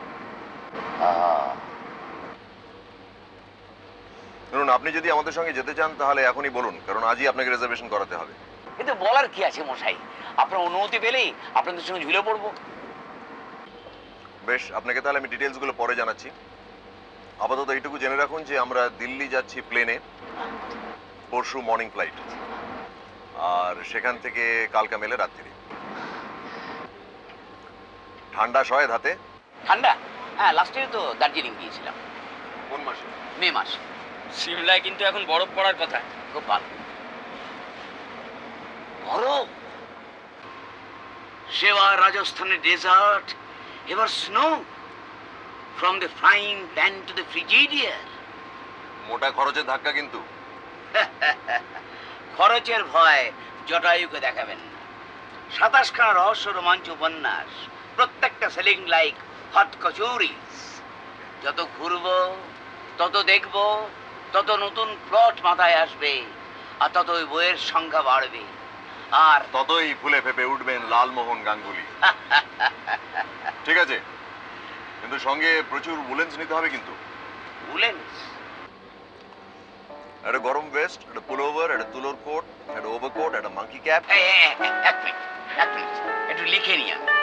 B: ধরুন, আপনি যদি আমাদের সঙ্গে যেতে চান তাহলে এখনই বলুন, কারণ আজই আপনাকে রিজার্ভেশন করাতে হবে।
F: কিন্তু বলার কি আছে মশাই, আপনার অনুমতি পেলেই আপনাদের সঙ্গে ঝুলে পড়বো।
B: বেশ, আপনাকে তাহলে আমি ডিটেলস গুলো পরে জানাচ্ছি। আপাতত এইটুকু জেনে রাখুন যে আমরা দিল্লি যাচ্ছি প্লেনে, পরশু মর্নিং ফ্লাইট, আর সেখান থেকে কালকা মেলে রাত্রি। ঠান্ডা সয় হাতে?
F: ঠান্ডা? হ্যাঁ, লাস্ট ইয়ার তো দার্জিলিং গিয়েছিলাম।
B: কোন মাসে?
F: মে মাস।
L: সিমলায় কিন্তু এখন বরফ পড়ার কথা।
F: খুব ভালো। বরফ? সেবার রাজস্থানের ডেজার্ট, এবার snow, from the frying pan to the Frigidaire.
B: মোটা খরচের ধাক্কা কিন্তু।
F: খরচের ভয় জটায়ুকে দেখাবেন না। সাতাশ খানা রহস্য রোমাঞ্চ উপন্যাস, প্রত্যেকটা সেলিং লাইক হট কচুরিস। যত ঘুরবো, তত দেখবো, তত নতুন প্লট মাথায় আসবে, আর তত ওই বইয়ের সংখ্যা বাড়বে, আর
B: ততই ফুলে ফেপে উঠবেন লালমোহন গাঙ্গুলি। ঠিক আছে, কিন্তু সঙ্গে প্রচুর উলেন্স নিতে হবে কিন্তু।
F: উলেন্স?
B: একটা গরম ভেস্ট, একটা পুলোভার, একটা তুলোর কোট, একটা ওভারকোট, একটা মাঙ্কি ক্যাপ।
F: এক মিনিট, এক মিনিট, একটু লিখে নিয়ে আন।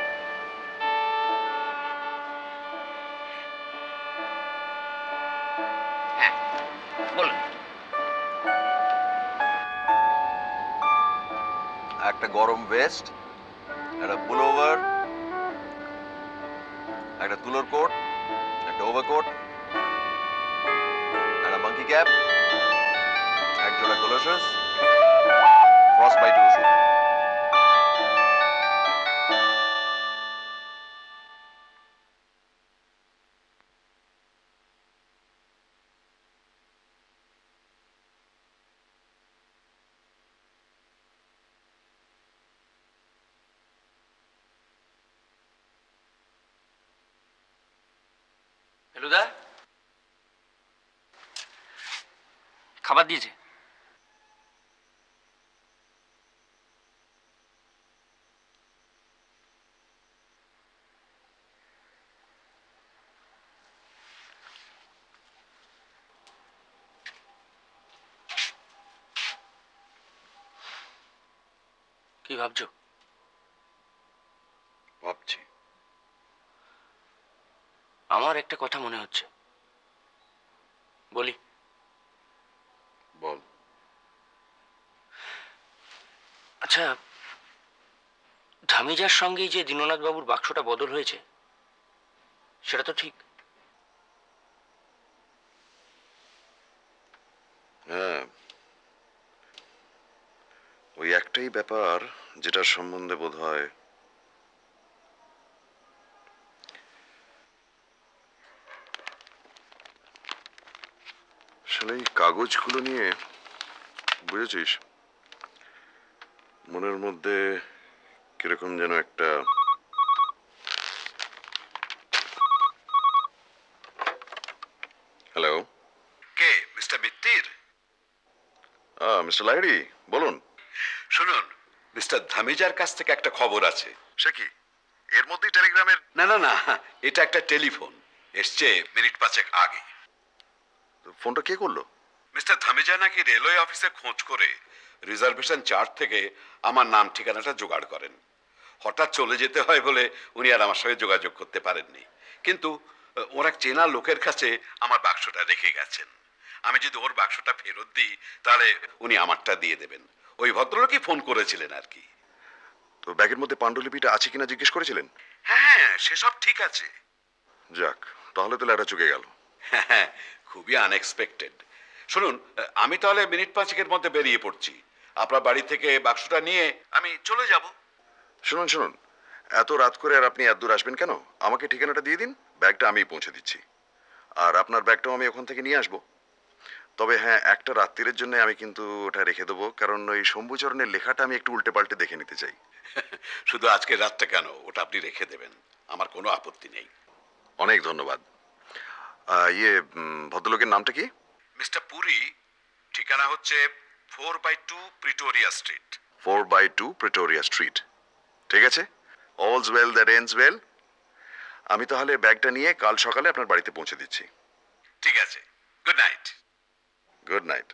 F: হ্যাঁ, বলুন।
B: একটা গরম ভেস্ট, একটা পুলোভার, একটা তুলোর কোট, একটা ওভারকোট, একটা মাঙ্কি ক্যাপ, এক জোড়া গ্লোভস, ফ্রস্ট বাইট ওষুধ।
L: ফেলুদা, খাবার দিয়েছে? কি ভাবছো?
B: ভাবছি।
L: আমার একটা কথা মনে হচ্ছে, বলি?
B: বল।
L: আচ্ছা, ধামিজার সঙ্গে যে দীননাথ বাবুর বাক্সটা বদল হয়েছে, সেটা তো ঠিক?
J: হ্যাঁ, ওই একটাই ব্যাপার যেটার সম্বন্ধে বোধ হয় আসলে এই কাগজগুলো নিয়ে, বুঝেছিস, মনের মধ্যে কিরকম যেন একটা হ্যালো।
H: কে? মিস্টার মিত্তির?
J: মিস্টার লাহিড়ী, বলুন।
H: শুনুন, মিস্টার ধামিজার কাছ থেকে একটা খবর আছে।
J: সে কি এর মধ্যেই টেলিগ্রামের?
H: না না না, এটা একটা টেলিফোন, এসছে মিনিট পাঁচেক আগে।
J: ফোনটা কে করলো?
H: মিস্টার ধামিজা নাকি রেলওয়ে অফিসে খোঁজ করে রিজার্ভেশন চার্ট থেকে আমার নাম ঠিকানাটা জোগাড় করেন। হঠাৎ চলে যেতে হয় বলে উনি আর আমার সঙ্গে যোগাযোগ করতে পারেননি। কিন্তু ওর এক চেনা লোকের কাছে আমার বাক্সটা রেখে গেছেন। আমি যদি ওর বাক্সটা ফেরত দিই তাহলে উনি আমারটা দিয়ে দেবেন। ওই ভদ্রলোকই ফোন করেছিলেন আর কি।
J: তো ব্যাগের মধ্যে পাণ্ডুলিপিটা আছে কিনা জিজ্ঞেস করেছিলেন?
H: হ্যাঁ, সেসব ঠিক আছে।
J: যাক, তাহলে তো ল্যাটা চুকে গেল।
H: হ্যাঁ, খুবই আনএক্সপেক্টেড। শুনুন, আমি তাহলে মিনিট পাঁচেকের মধ্যে বেরিয়ে পড়ছি। আপনার বাড়ি থেকে বাক্সটা নিয়ে আমি চলে যাব।
J: শুনুন শুনুন, এত রাত করে আর আপনি এত দূর আসবেন কেন? আমাকে ঠিকানাটা দিয়ে দিন, ব্যাগটা আমি পৌঁছে দিচ্ছি। আর আপনার ব্যাগটাও আমি ওখান থেকে নিয়ে আসবো। তবে হ্যাঁ, একটা রাত্রিরের জন্য আমি কিন্তু ওটা রেখে দেবো, কারণ ওই শম্ভুচরণের লেখাটা আমি একটু উল্টে পাল্টে দেখে নিতে চাই।
H: শুধু আজকের রাতটা কেন, ওটা আপনি রেখে দেবেন, আমার কোনো আপত্তি নেই।
J: অনেক ধন্যবাদ। আহ, ইয়ে উম, ভদ্রলোকের নামটা কি?
H: মিস্টার পুরী, ঠিকানা হচ্ছে four by two Pretoria street.
J: Four by two Pretoria street. ঠিক আছে, all's well that ends well. আমি তাহলে ব্যাগটা নিয়ে কাল সকালে আপনার বাড়িতে পৌঁছে দিচ্ছি।
H: ঠিক আছে, good night.
J: Good night.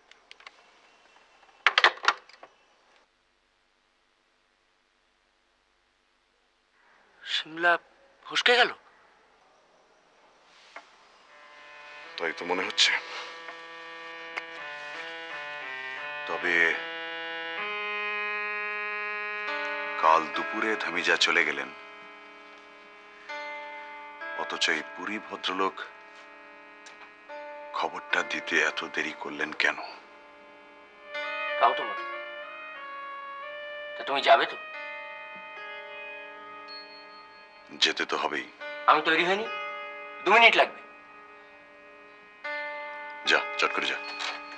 L: Shimla ফসকে গেল।
J: তাই তো মনে হচ্ছে।
H: তবে কাল দুপুরে ধামিজা চলে গেলেন, অথচ এই পুরী ভদ্রলোক খবরটা দিতে এত দেরি করলেন কেন?
L: তাও তো বটে। তা তুমি যাবে তো?
H: যেতে তো হবেই।
L: আমি তৈরি হইনি, দু মিনিট লাগবে।
H: যা, চট করে যা।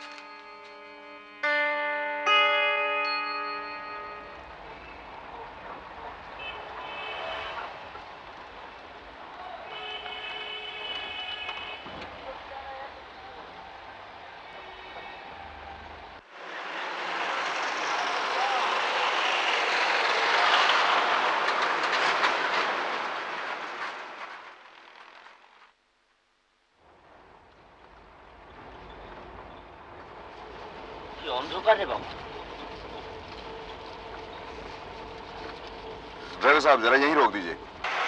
L: অন্ধকার রে বাবা।
J: ड्राइवर साहब जरा यहीं रोक दीजिए।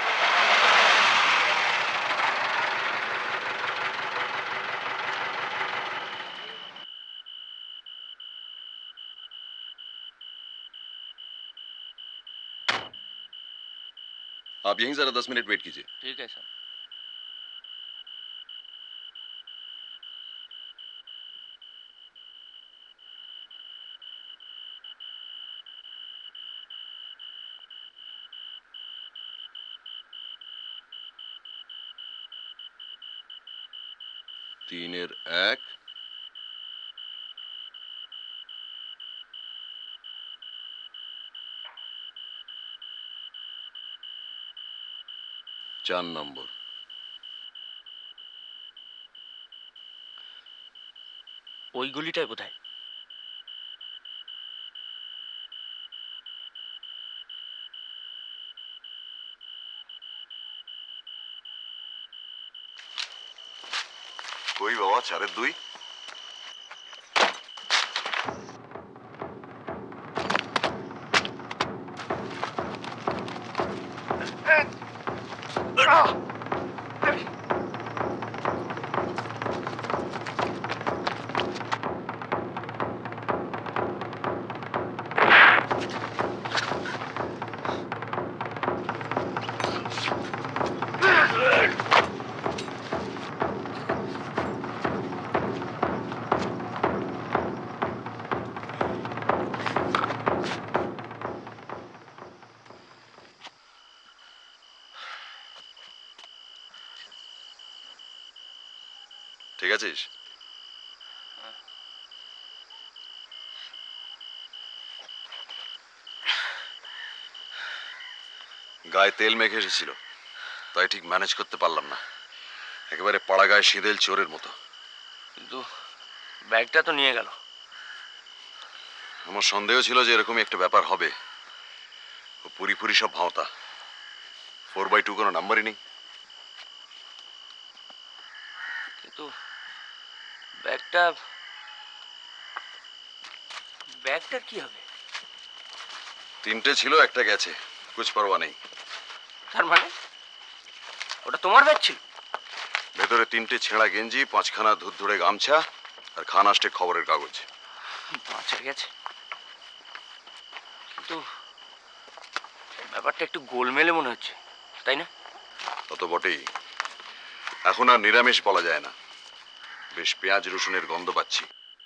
B: आप यहीं जरा दस मिनट वेट कीजिए।
L: ठीक है सर।
B: তিনের এক, চার নম্বর।
L: ওই গুলিটাই বোধহয়।
J: কই বাবা, চারের দুই? ঠিক আছিস? গায়ে তেল মেখে এসেছিল, তাই ঠিক ম্যানেজ করতে পারলাম না। একেবারে পাড়া গায়ে সিঁদেল চোরের মতো।
L: কিন্তু ব্যাগটা তো নিয়ে গেল।
J: আমার সন্দেহ ছিল যে এরকমই একটা ব্যাপার হবে। ও পুরি পুরি সব ভাওতা। ফোর বাই টু কোনো নাম্বারই নেই।
L: কিন্তু ব্যাগটা ব্যাগটার কি হবে?
J: তিনটে ছিল, একটা গেছে। কুছ পরোয়া নেই।
L: তার মানে ওটা তোমার ব্যাগ ছিল?
J: ভেতরে তিনটে ছেঁড়া গেঞ্জি, পাঁচখানা ধুরধুরে গামছা আর খান আষ্টে খবরের কাগজ।
L: বাঁচা গেছে, কিন্তু ব্যাপারটা একটু গোলমেলে মনে হচ্ছে, তাই না?
J: তত বটেই। এখন আর নিরামিষ বলা যায় না, বেশ পেঁয়াজ রসুনের গন্ধ পাচ্ছি।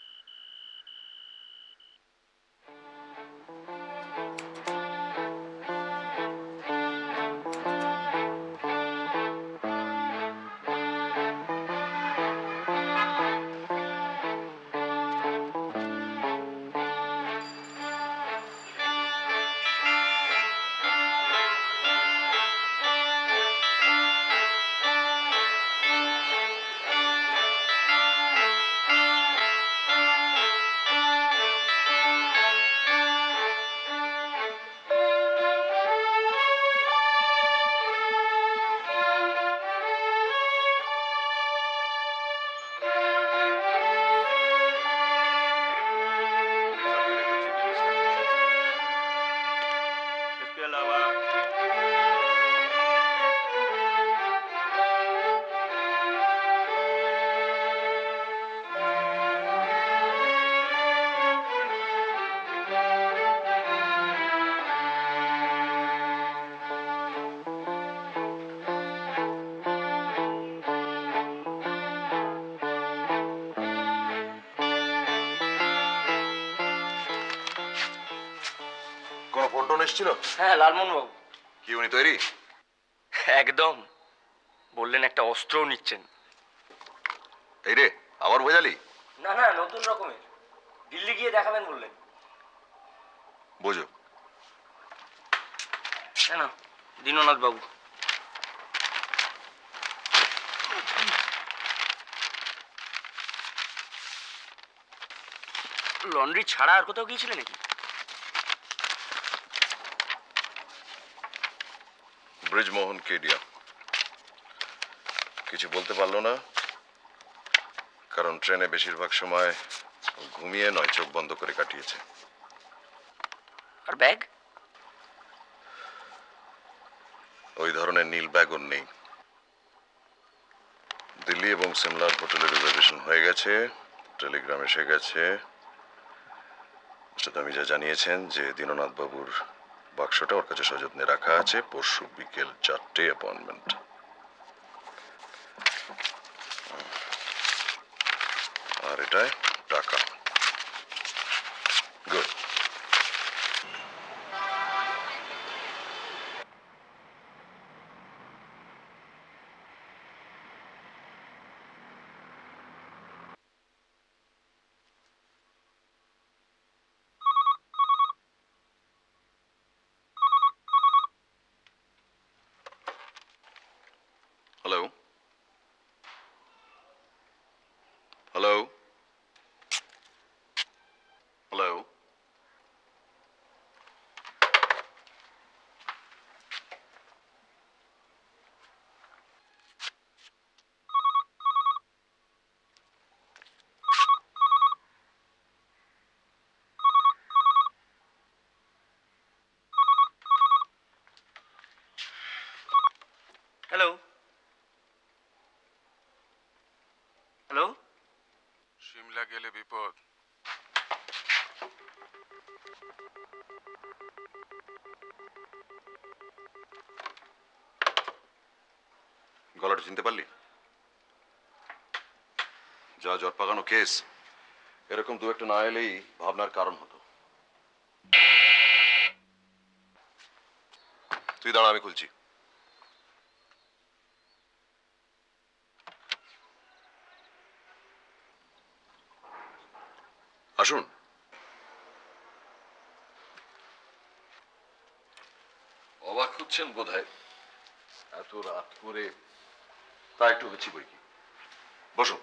J: কোনো ফোন টোন এসেছিল?
L: হ্যাঁ, লালমোহন বাবু।
J: কি উনি তৈরি?
L: একদম, বললেন একটা অস্ত্রও নিচ্ছেন।
J: এই রে, আবার বোঝালি?
L: না না, নতুন রকমের, দিল্লি গিয়ে দেখাবেন বললেন।
J: বোঝো
L: কেন দীননাথ বাবু? লন্ড্রি ছাড়া আর কোথাও গিয়েছিলেন নাকি?
J: ব্রিজমোহন কেডিয়া কিছু বলতে পারলো না, কারণ ট্রেনে বেশিরভাগ সময় ঘুমিয়ে নয়, চোখ বন্ধ করে কাটিয়েছে।
L: আর ব্যাগ?
J: ওই ধরনের নীল ব্যাগ ওর নেই। দিল্লি এবং সিমলার হোটেলে রিজার্ভেশন হয়ে গেছে, টেলিগ্রাম এসে গেছে। মিস্টার তামিজা জানিয়েছেন যে দীননাথ বাবুর বাক্সটা ওর কাছে সযত্নে রাখা আছে। পরশু বিকেল চারটে অ্যাপয়েন্টমেন্ট। আর এটায় টাকা। Good. Hello hello hello
L: hello hello.
K: Simla গেলে বিপদ।
J: গলাটা চিনতে পারলি? যা জট পাকানো কেস, এরকম দু একটা না এলেই ভাবনার কারণ হতো। তুই দাঁড়া, আমি খুলছি। আসুন।
D: অবাক হচ্ছেন বোধহয়, এত রাত করে।
J: তা একটু হচ্ছি বই কি। বসুন।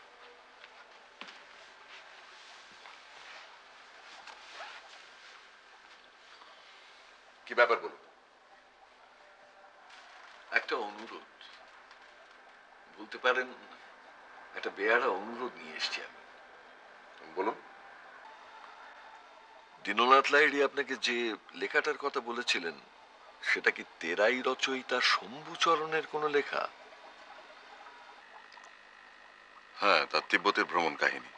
J: কি ব্যাপার বলুন।
D: একটা অনুরোধ, বলতে পারেন একটা বেয়ারা অনুরোধ নিয়ে এসছি আমি।
J: বলুন।
D: দীননাথ লাহিড়ী আপনাকে যে লেখাটার কথা বলেছিলেন, সেটা কি তেরাই রচয়িতা শম্ভুচরণের কোনো লেখা?
J: হ্যাঁ, তার তিব্বতের ভ্রমণ কাহিনী।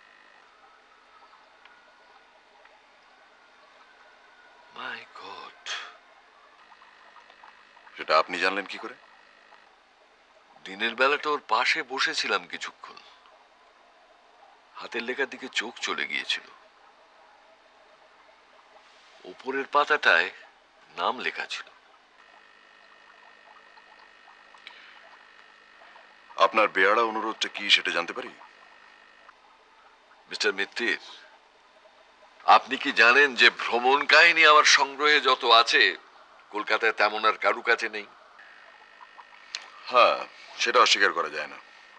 D: মাই গড,
J: সেটা আপনি জানলেন কি করে?
D: দিনের বেলাটা ওর পাশে বসেছিলাম কিছুক্ষণ, হাতের লেখার দিকে চোখ চলে গিয়েছিল। উপরের পাতাটায় নাম লেখা ছিল।
J: আপনার বেয়ারা অনুরোধটা কি সেটা জানতে পারি?
D: মিস্টার মিত্তির, আপনি কি জানেন যে ভ্রমণ কাহিনী আমার সংগ্রহে যত আছে কলকাতায় তেমন আর কারু কাছে নেই?
J: হ্যাঁ, সেটা অস্বীকার করা যায় না।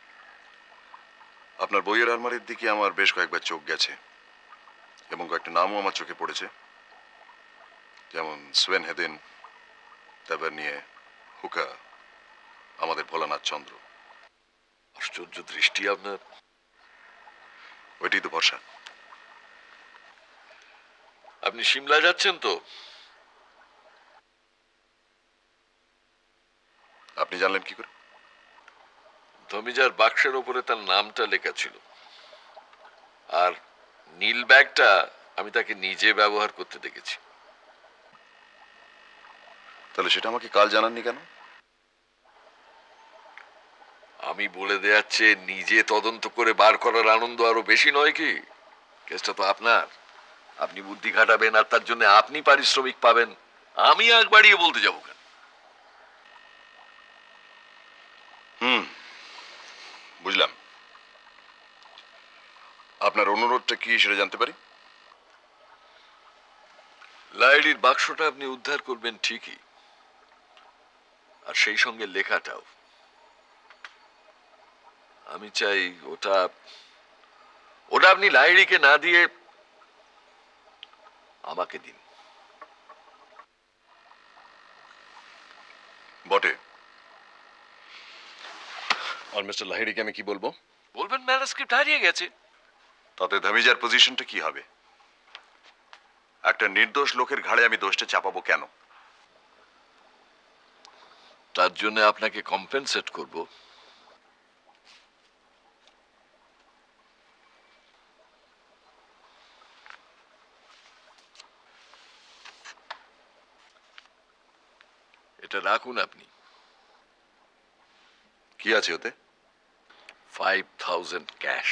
J: আপনার বইয়ের আলমারির দিকে আমার বেশ কয়েকবার চোখ গেছে এবং কয়েকটা নামও আমার চোখে পড়েছে, যেমন সোয়েন হেদিন, তাভারনিয়ে, হুকা, আমাদের ভোলানাথ চন্দ্র।
D: আশ্চর্য দৃষ্টি আপনার।
J: ওইটাই তো ভরসা।
D: আপনি সিমলা যাচ্ছেন তো?
J: আপনি জানলেন কি করে?
D: ধমিজার বাক্সের ওপরে তার নামটা লেখা ছিল, আর নীল ব্যাগটা আমি তাকে নিজে ব্যবহার করতে দেখেছি।
J: তাহলে সেটা আমাকে কাল জানাননি কেন?
D: আমি বলে দেয়াচ্ছে, নিজে তদন্ত করে বার করার আনন্দ আরো বেশি নয় কি? কেসটা তো আপনার, আপনি বুদ্ধি খাটাবেন আর তার জন্য আপনি পারিশ্রমিক পাবেন। আমি আগ বাড়িয়ে বলতে যাবো কেন?
J: হুম, বুঝলাম। আপনার অনুরোধটা কি সেটা জানতে পারি?
D: লাইডির বাক্সটা আপনি উদ্ধার করবেন ঠিকই, আর সেই সঙ্গে লেখাটাও। আমি চাই ওটা ওটা আপনি লাইডিকে না দিয়ে আমাকে দিন।
J: বটে। আর মিস্টার লাহিড়িকে আমি কি বলবো?
D: বলবেন ম্যানুস্ক্রিপ্ট হারিয়ে গেছে।
J: তাতে ধমিজার পজিশনটা কি হবে? একটা নির্দোষ লোকের ঘাড়ে আমি দোষটা চাপাবো কেন?
D: তার জন্য আপনাকে কম্পেনসেট করব। এটা রাখুন আপনি।
J: কি আছে ওতে?
D: Five thousand cash.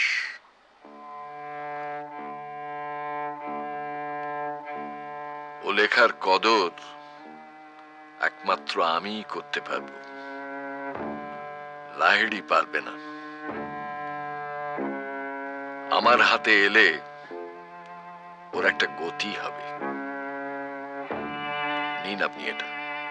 D: ও লেখার কদর একমাত্র আমিই করতে পারবো, লাহিড়ি পারবে না। আমার হাতে এলে ওর একটা গতি হবে। নিন আপনি এটা।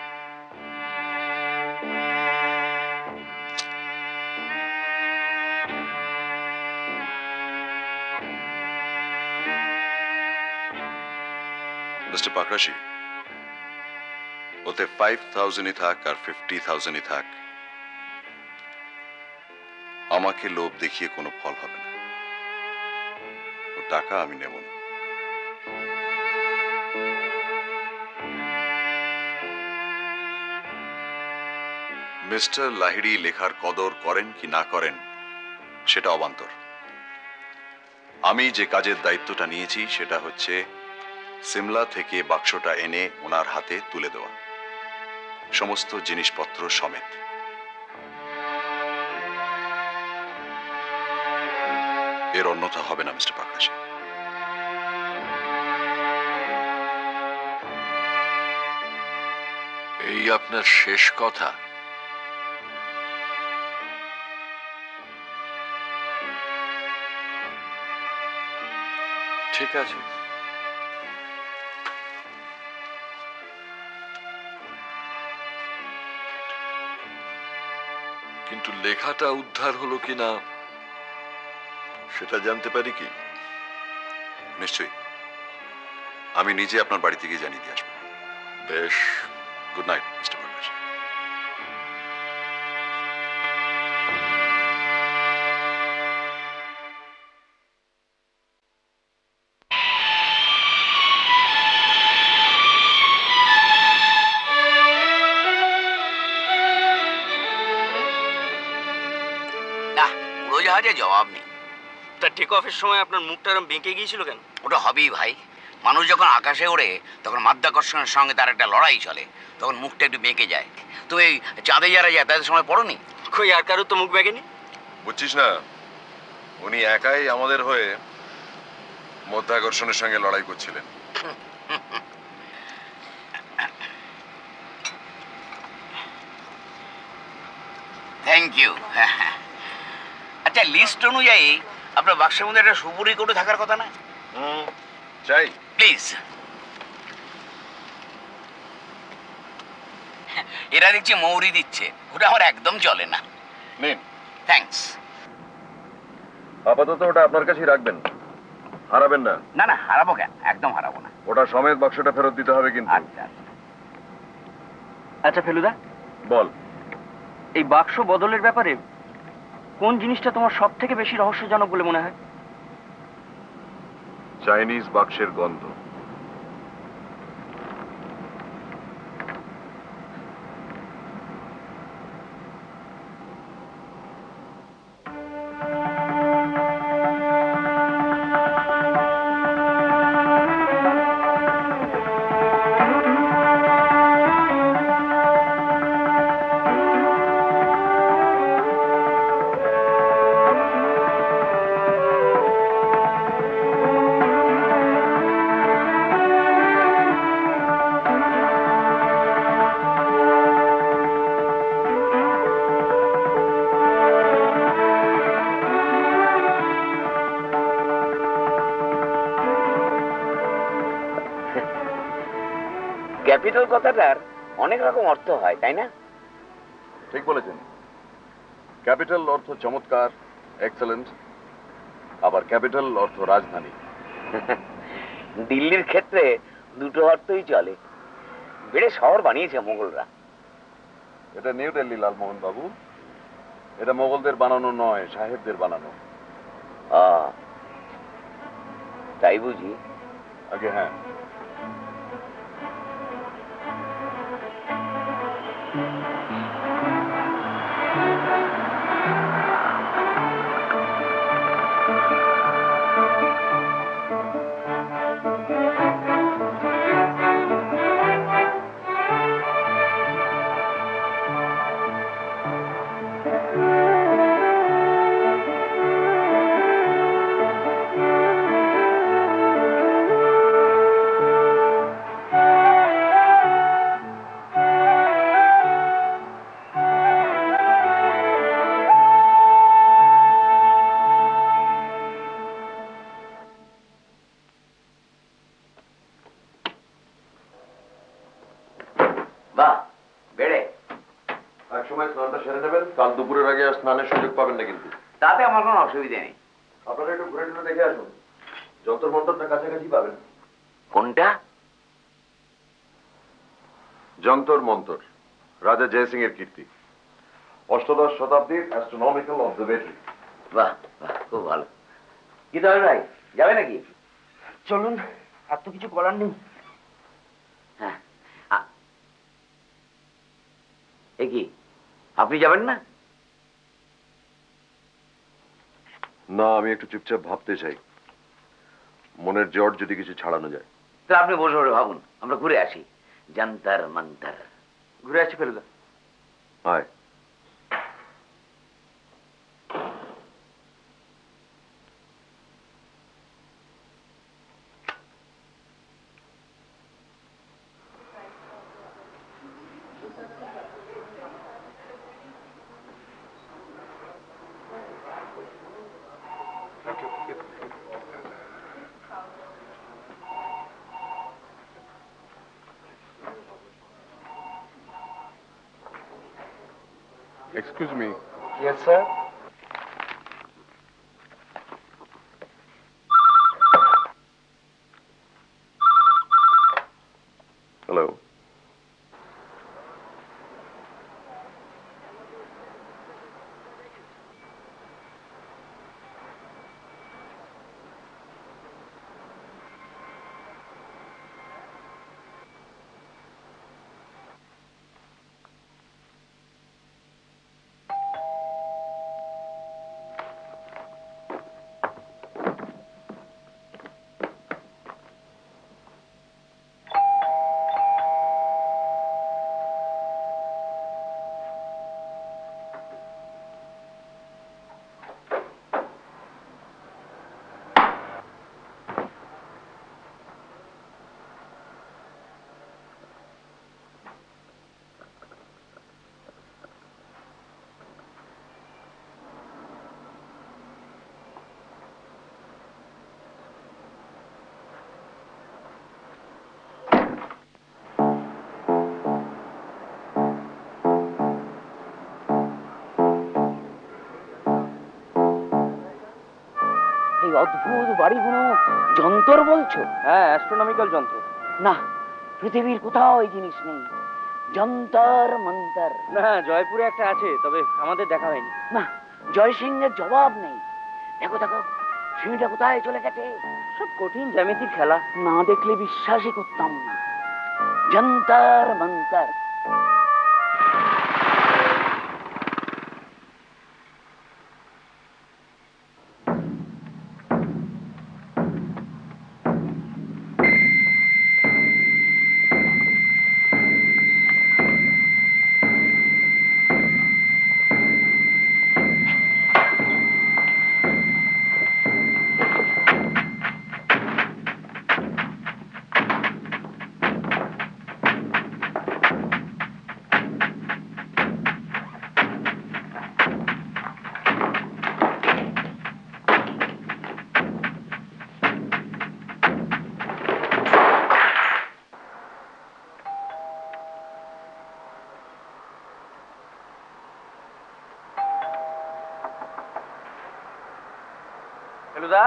J: মিস্টার পাকরাশি, ওতে ফাইভ থাউজেন্ডই থাক আর ফিফটি থাউজেন্ডই থাক, আমাকে লোভ দেখিয়ে কোনো ফল হবে না। ও টাকা আমি নেব না। মিস্টার লাহিড়ি লেখার কদর করেন কি না করেন সেটা অবান্তর। আমি যে কাজের দায়িত্বটা নিয়েছি সেটা হচ্ছে সিমলা থেকে বাক্সটা এনে ওনার হাতে তুলে দেওয়া, সমস্ত জিনিসপত্র সমেত। এর অন্যথা হবে না মিস্টার পাকরাশি।
D: এই আপনার শেষ কথা? ঠিক আছে, কিন্তু লেখাটা উদ্ধার হলো কিনা সেটা জানতে পারি কি?
J: নিশ্চয়ই, আমি নিজে আপনার বাড়ি থেকে জানিয়ে দিয়ে আসবো।
D: বেশ,
J: গুড নাইট মিস্টার পাকরাশি।
F: আহ উড়োজাহাজে জবাব নেই।
L: তা টেক অফের সময় আপনার মুখটা এরকম বেঁকে গিয়েছিল কেন?
F: ওটা হবেই ভাই। মানুষ যখন আকাশে ওড়ে তখন মাধ্যাকর্ষণের সঙ্গে তার একটা লড়াই চলে, তখন মুখটা একটু বেঁকে যায়। তুমি এই চাঁদে যারা যায় তাদের সময় পড়োনি?
L: কই আর কারোর তো মুখ বেঁকেনি।
B: বুঝছিস না, উনি একাই আমাদের হয়ে মধ্যাকর্ষণের সঙ্গে লড়াই করছিলেন।
F: Thank you. আচ্ছা, লিস্ট অনুযায়ী আপনার বাক্সের মধ্যে একটা সুপুরি কোটো থাকার কথা না?
B: হুম, চাই
F: প্লিজ। এরা দেখছি মৌরি দিচ্ছে, ওটা আমার একদম চলে না।
B: নিন।
F: থ্যাঙ্কস।
B: আপাতত ওটা আপনার কাছেই রাখবেন, হারাবেন না।
F: না না, হারাবো কেন, একদম হারাবো না।
B: ওটা সমেত বাক্সটা ফেরত দিতে হবে কিন্তু।
F: আচ্ছা
L: আচ্ছা ফেলুদা,
B: বল।
L: এই বাক্স বদলের ব্যাপারে কোন জিনিসটা তোমার সব থেকে বেশি রহস্যজনক বলে মনে হয়?
B: চাইনিজ বাক্সের গন্ধ।
F: ক্যাপিটাল কথাটার অনেক রকম অর্থ হয়, তাই না?
B: ঠিক বলেছেন। ক্যাপিটাল অর্থ চমৎকার, এক্সেলেন্ট, আবার ক্যাপিটাল অর্থ রাজধানী।
F: দিল্লির ক্ষেত্রে দুটো অর্থই চলে। বেড়ে শহর বানিয়েছে মোগলরা।
B: এটা নিউ দিল্লি লালমোহন বাবু, এটা মোগলদের বানানো নয়, সাহেবদের বানানো।
F: তাই বুঝি?
B: আগে হ্যাঁ। কাল দুপুরের আগে আর স্নানের সুযোগ পাবেন না কিন্তু।
F: তাতে আমার কোনো অসুবিধা নেই।
B: আপনারা একটু ঘুরে ঘুরে দেখে আসুন, যন্তর মন্তরটা কাছাকাছি পাবেন।
F: কোনটা?
B: যন্তর মন্তর, রাজা জয়সিং এর কীর্তি, অষ্টদশ শতাব্দীর অ্যাস্ট্রোনমিক্যাল অবজারভেটরি।
F: বাহ বাহ, খুব ভালো। কি তবে ভাই, যাবে নাকি?
L: চলুন, আর তো কিছু করার নেই।
F: হ্যাঁ, এ কি আপনি যাবেন না?
B: না, আমি একটু চুপচাপ ভাবতে চাই, মনের জট যদি কিছু ছাড়ানো যায়।
F: তো আপনি বসে বসে ভাবুন, আমরা ঘুরে আসি। যন্তর মন্তর
L: ঘুরে আসি ফেলুদা।
B: আয়।
K: Excuse me.
L: Yes, sir.
B: Hello.
F: সেই অদ্ভুত বাড়ি কোনো যন্ত্র বলছো?
L: হ্যাঁ, অ্যাস্ট্রোনমিক্যাল যন্ত্র।
F: না, পৃথিবীর কোথাও এই জিনিস নেই। যন্তর মন্তর।
L: না, জয়পুরে একটা আছে, তবে আমাদের দেখা হয়নি।
F: না, জয় সিংহের জবাব নেই। দেখো দেখো, সিঁড়িটা কোথায় চলে গেছে।
L: সব কঠিন জ্যামিতির খেলা,
F: না দেখলে বিশ্বাসই করতাম না। যন্তর মন্তর।
L: ফেলুদা,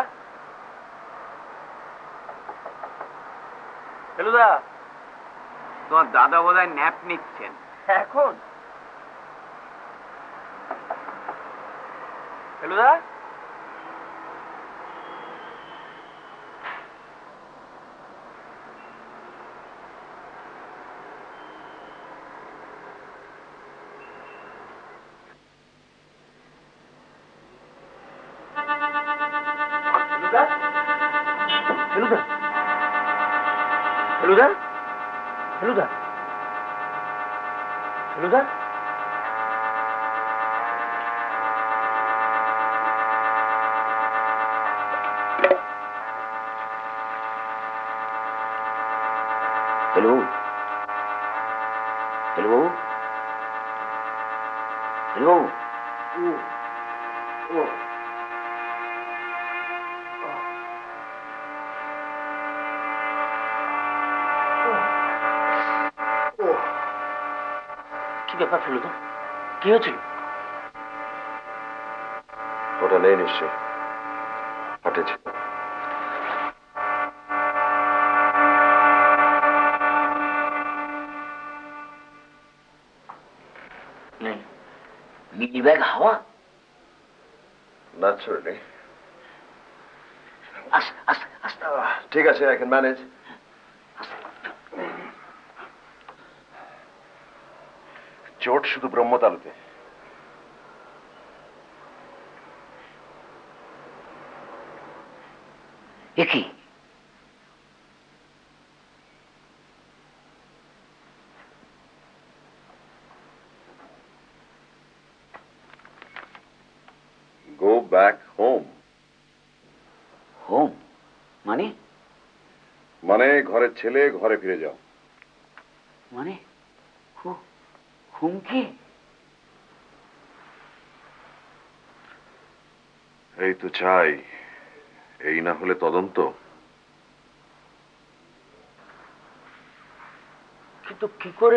L: ফেলুদা,
F: তোমার দাদা বোধহয় ন্যাপ নিচ্ছেন
L: এখন? Feluda, Feluda, Feluda, Feluda, Feluda,
F: hello hello hello
L: কি ব্যাপার ফেলুদা, কি হয়েছিল?
B: ওটা নেই নিশ্চয়, ফাটেছে।
F: মিনি ব্যাগ হাওয়া।
B: ন্যাচারালি।
F: আস আস আস
B: ঠিক আছে, আই ক্যান ম্যানেজ। চোট শুধু ব্রহ্মতালুতে।
F: একই
B: গো ব্যাক হোম।
F: হোম মানে?
B: মানে ঘরের ছেলে, ঘরে ফিরে যাও।
F: মানে হুমকি?
B: এই তো চাই, এই না হলে তদন্ত।
F: কিন্তু কি করে?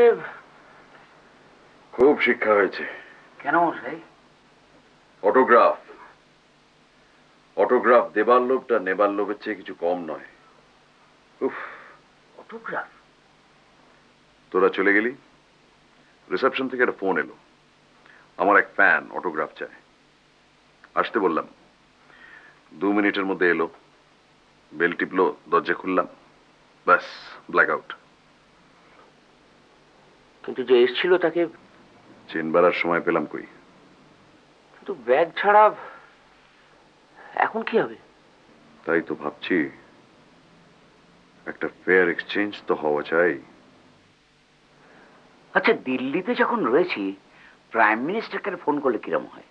B: খুব শিক্ষা হয়েছে।
F: কেন মশাই?
B: অটোগ্রাফ অটোগ্রাফ দেবার লোভটা নেবার লোভের চেয়ে কিছু কম নয়। উফ,
F: অটোগ্রাফ?
B: তোরা চলে গেলি, রিসেপশন থেকে একটা ফোন এলো, আমার এক ফ্যান অটোগ্রাফ চায়। আসতে বললাম, দু মিনিটের মধ্যে এলো, বেল টিপলো, দরজা খুললাম, ব্যাস ব্ল্যাক আউট।
F: কিন্তু যে এসেছিল তাকে
B: চেনবার আর সময় পেলাম কই।
F: কিন্তু ব্যাগ ছাড়া এখন কি হবে?
B: তাই তো ভাবছি, একটা ফেয়ার এক্সচেঞ্জ তো হওয়া চাই।
F: আচ্ছা, দিল্লিতে যখন রয়েছি, প্রাইম মিনিস্টারকে ফোন করলে কিরম হয়?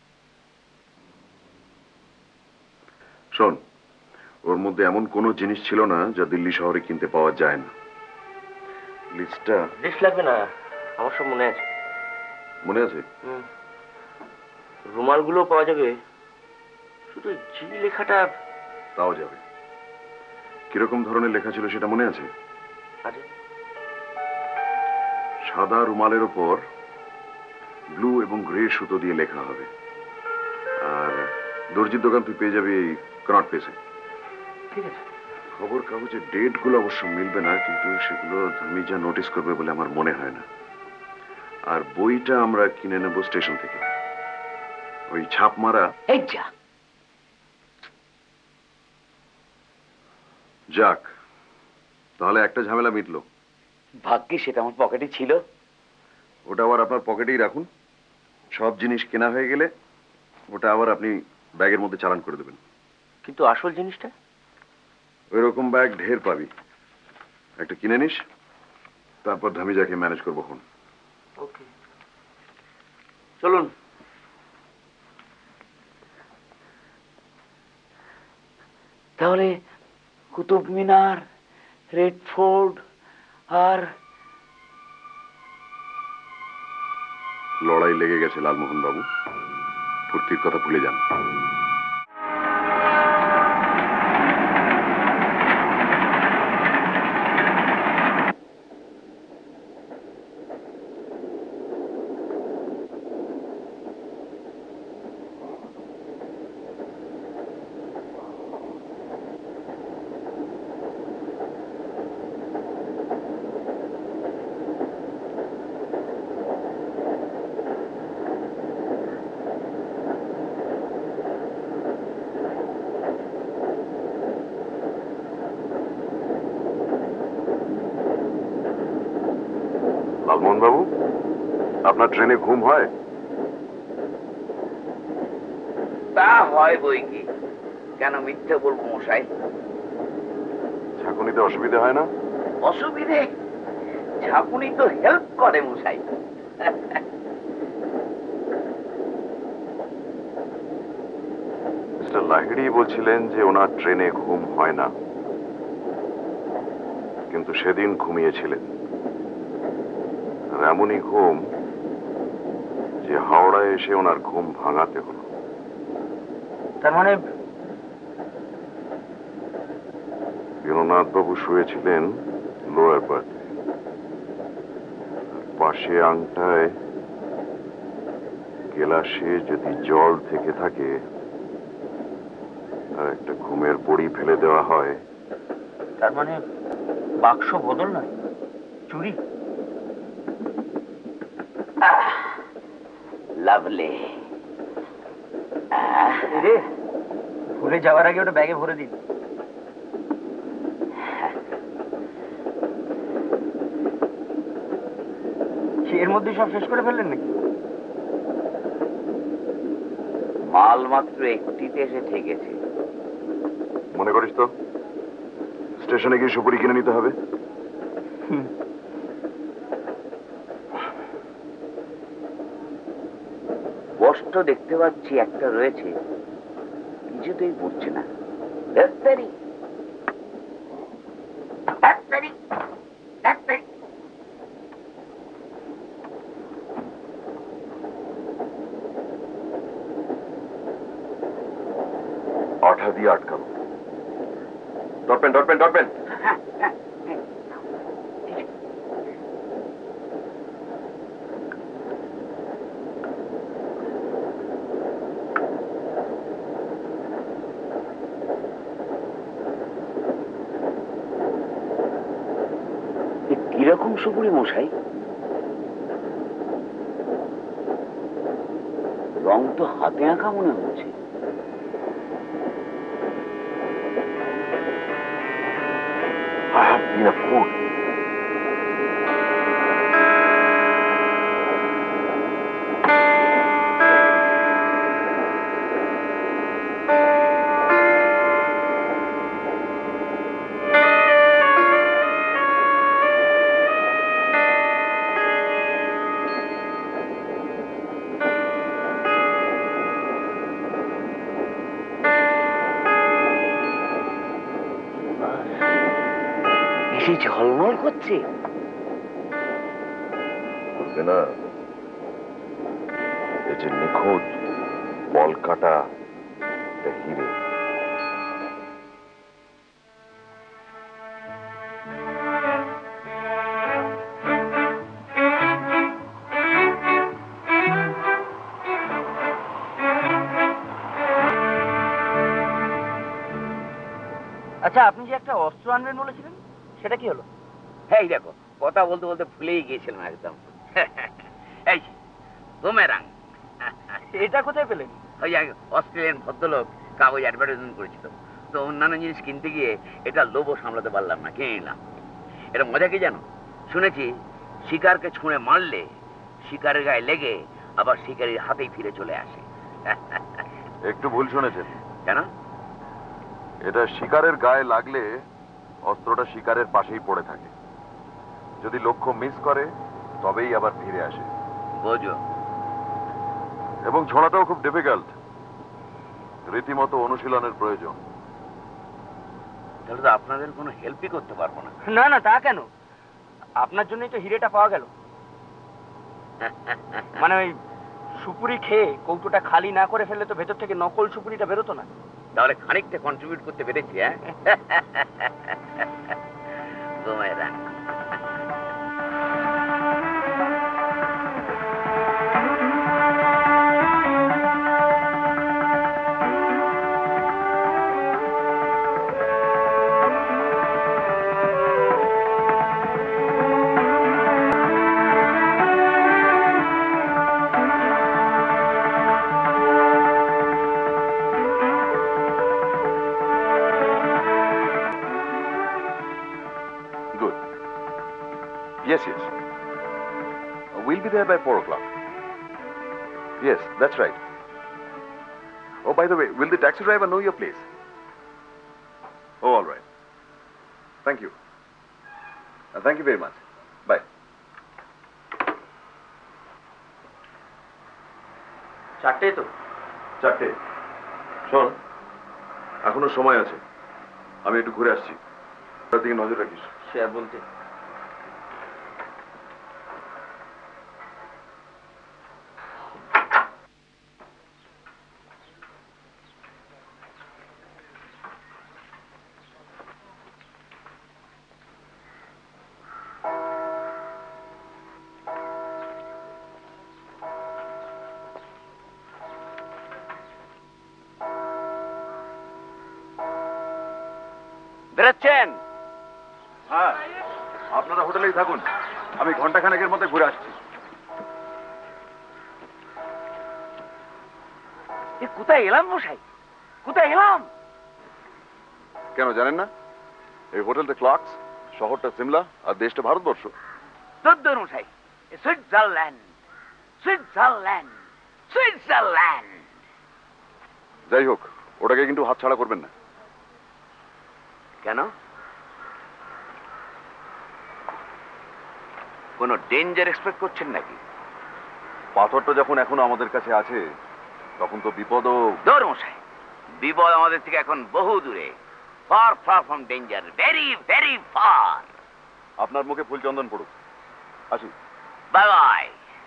B: শোন, ওর মধ্যে এমন কোনো জিনিস ছিল না যা দিল্লি শহরে কিনতে পাওয়া যায় না। লিস্টটা
L: লিস্ট লাগবে না, আমার সব মনে আছে।
B: মনে আছে?
L: রুমালগুলো পাওয়া যাবে, শুধু জি লেখাটা।
B: তাও যাবে। কিরকম ধরনের লেখা ছিল সেটা মনে আছে?
L: আরে,
B: সাদা রুমালের ওপর ব্লু এবং গ্রে সুতো দিয়ে লেখা হবে, আর
J: দর্জির দোকান তুই পেয়ে যাবি এই কনট প্লেসে।
L: ঠিক আছে।
J: খবর কাগজের ডেটগুলো অবশ্য মিলবে না, কিন্তু সেগুলো তুমি যা নোটিস করবে বলে আমার মনে হয় না। আর বইটা আমরা কিনে নেব স্টেশন থেকে, ওই ছাপ মারা।
F: এই যা
J: যাক, তাহলে একটা ঝামেলা মিটলো।
F: ভাগ্যি সেটা আমার পকেটে ছিল।
J: ওটা আবার আপনার পকেটেই রাখুন। সব জিনিস কেনা হয়ে গেলে ওটা আবার আপনি ব্যাগের মধ্যে চালান করে দেবেন।
L: কিন্তু আসল জিনিসটা?
J: ওই রকম ব্যাগ ঢের পাবি, একটা কিনে নিস, তারপর ধামিজাকে ম্যানেজ করবো। এখন
L: ওকে, চলুন।
F: তাহলে কুতুব মিনার, রেড ফোর্ট আর
J: লড়াই লেগে গেছে লালমোহন বাবু, ফুর্তির কথা ভুলে যান। লালমোহন বাবু, আপনার ট্রেনে ঘুম হয়?
F: তা হয় বই কি, কেন মিথ্যে বলবো মশাই?
J: ঝাঁকুনিতে অসুবিধা হয় না?
F: অসুবিধে? ঝাঁকুনি তো হেল্প করে মশাই।
J: মিস্টার লাহিড়ী বলছিলেন যে ওনার ট্রেনে ঘুম হয় না, কিন্তু সেদিন ঘুমিয়েছিলেন। আর এমনই ঘুম যে হাওড়ায় এসে ওনার ঘুম ভাঙাতে হলো।
L: তার মানে
J: দীননাথ বাবু শুয়েছিলেন লোয়ার বার্থে, পাশে আংটায় গেলাসে যদি জল থেকে থাকে আর একটা ঘুমের বড়ি ফেলে দেওয়া হয়,
L: তার মানে বাক্স বদল নয়, চুরি।
F: লাভলি।
L: রে, ভুলে যাওয়ার আগে ওটা ব্যাগে ভরে দিন। এর মধ্যে সব শেষ করে ফেললেন নাকি?
F: মাল মাত্র একটিতে এসে ঠেকেছে।
J: মনে করিস তো স্টেশনে গিয়ে সুপুরি কিনে নিতে হবে?
F: স্পষ্ট দেখতে পাচ্ছি একটা রয়েছে, কিছুতেই পড়ছে না।
J: আঠা দিয়ে আটকানো। Dot pen dot pen dot pen.
F: কিরকম সুপুরি মশাই? রং তো হাতে আঁকা মনে হচ্ছে।
J: I have been a fool.
F: ঝলমল করছে।
J: বলবে না এই যে নিখোঁজ বল কাটা হিরে।
F: আচ্ছা, আপনি যে একটা অস্ত্র আনবেন বলেছিলেন, সেটা কি হলো? এই দেখো, কথা বলতে বলতে ভুলেই গিয়েছিলাম একদম। এই বুমেরাং।
L: এটা কোথায় পেলেন?
F: ওই অস্ট্রেলিয়ান ভদ্রলোক কাগজ অ্যাডভার্টাইজমেন্ট করেছিল, তো অন্যান্য জিনিস কিনতে গিয়ে এটা লোভও সামলাতে পারলাম না, কিনে নিলাম। এটা মজা কি জানো? শুনেছি শিকারকে ছুঁড়ে মারলে শিকারের গায়ে লেগে আবার শিকারীর হাতেই ফিরে চলে আসে।
M: একটু ভুল শুনেছেন।
F: কেন?
M: এটা শিকারের গায়ে লাগলে অস্ত্রটা শিকারের পাশেই পড়ে থাকে, যদি লক্ষ্য মিস করে তবেই আবার ফিরে আসে।
F: বোঝো?
M: এবং ছোড়াটাও খুব ডিফিকাল্ট, রীতিমতো অনুশীলনের প্রয়োজন।
F: তাহলে তো আপনাদের কোনো হেল্পই করতে পারবো না।
L: না না, তা কেন? আপনার জন্যই তো হিরেটা পাওয়া গেল। মানে ওই সুপুরি খেয়ে কৌটোটা খালি না করে ফেললে তো ভেতর থেকে নকল সুপুরিটা বেরোতো না।
F: তাহলে খানিকটা কন্ট্রিবিউট করতে পেরেছি। হ্যাঁ, গোমেরা।
M: Yes, yes. We'll be there by four o'clock. Yes, that's right. Oh, by the way, will the taxi driver know your place? Oh, all right. Thank you. Uh, thank you very much. Bye.
L: চারটে তো?
M: চারটে। শোন, এখনো সময় আছে, আমি একটু ঘুরে আসছি, তার দিকে নজর রাখিস।
L: সে আর বলতে।
F: বেরোচ্ছেন?
M: হ্যাঁ, আপনারা হোটেলেই থাকুন, আমি ঘন্টাখানেকের মধ্যে ঘুরে আসছি।
F: কোথায় এলাম মশাই, কোথায় এলাম?
M: কেন জানেন না? এই হোটেলটা ক্লার্কস, শহরটা সিমলা, আর দেশটা ভারতবর্ষ।
F: দদ্দর মশাই, সুইজারল্যান্ড, সুইজারল্যান্ড, সুইজারল্যান্ড।
M: যাই হোক, ওটাকে কিন্তু হাতছাড়া করবেন না।
F: কেন? কোনো ডেঞ্জার এক্সপেক্ট করছেন নাকি?
M: পাথরটা যখন এখনো আমাদের কাছে আছে, তখন তো বিপদও।
F: দৌড় মশাই, বিপদ আমাদের থেকে এখন বহু দূরে, far far from danger, very very far.
M: আপনার মুখে ফুলচন্দন পড়ুক। আসি।
F: Bye bye.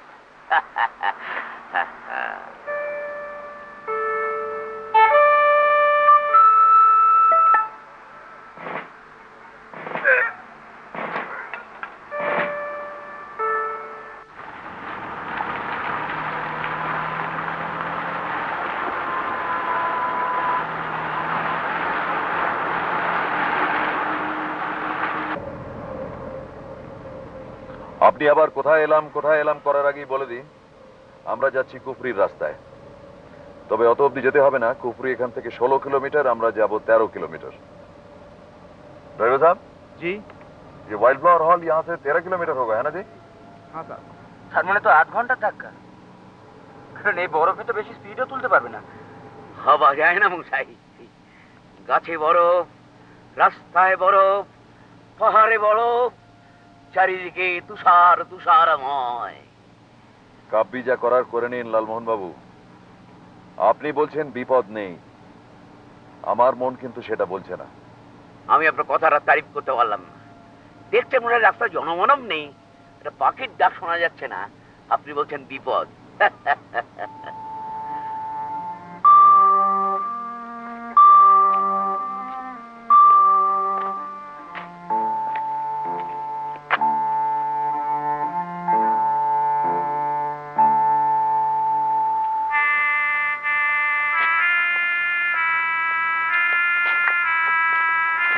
M: আপনি আবার কোথায় এলাম কোথায় এলাম করার আগেই বলে দিন, আমরা যাচ্ছি কুফরির রাস্তায়। তবে অত অব্দি যেতে হবে না, কুফরি এখান থেকে ষোলো কিলোমিটার, আমরা যাব তেরো কিলোমিটার। ड्राइवर साहब
L: जी,
M: ये वाइल्ड फ्लावर हॉल यहाँ से तेरह किलोमीटर होगा, है ना जी?
L: हाँ স্যার। তার মানে তো আধ ঘন্টা ধাক্কা, কারণ এই বরফে তো বেশি স্পিডও তুলতে পারবে না।
F: ভাবা যায় না মশাই, গাছে বরফ, রাস্তায় বরফ, পাহাড়ে বরফ, চারিদিকে তুষার তুষারময়।
M: কাব্যি যা করার করে নিন লালমোহন বাবু। আপনি বলছেন বিপদ নেই, আমার মন কিন্তু সেটা বলছে না।
F: আমি আপনার কথাটা তারিফ করতে পারলাম না। দেখতে মনে হয় রাস্তায় জনমানব নেই, একটা পাখির ডাক শোনা যাচ্ছে না, আপনি বলছেন বিপদ।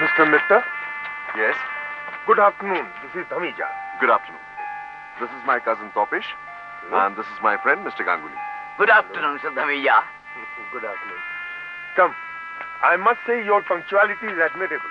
N: Mister Mitta.
M: Yes.
N: Good afternoon. This is Dhamija.
M: Good afternoon. This is my cousin Topish, and this is my friend Mister Ganguly.
F: Good afternoon, Mister Dhamija.
N: Good afternoon. Come. I must say your punctuality is admirable.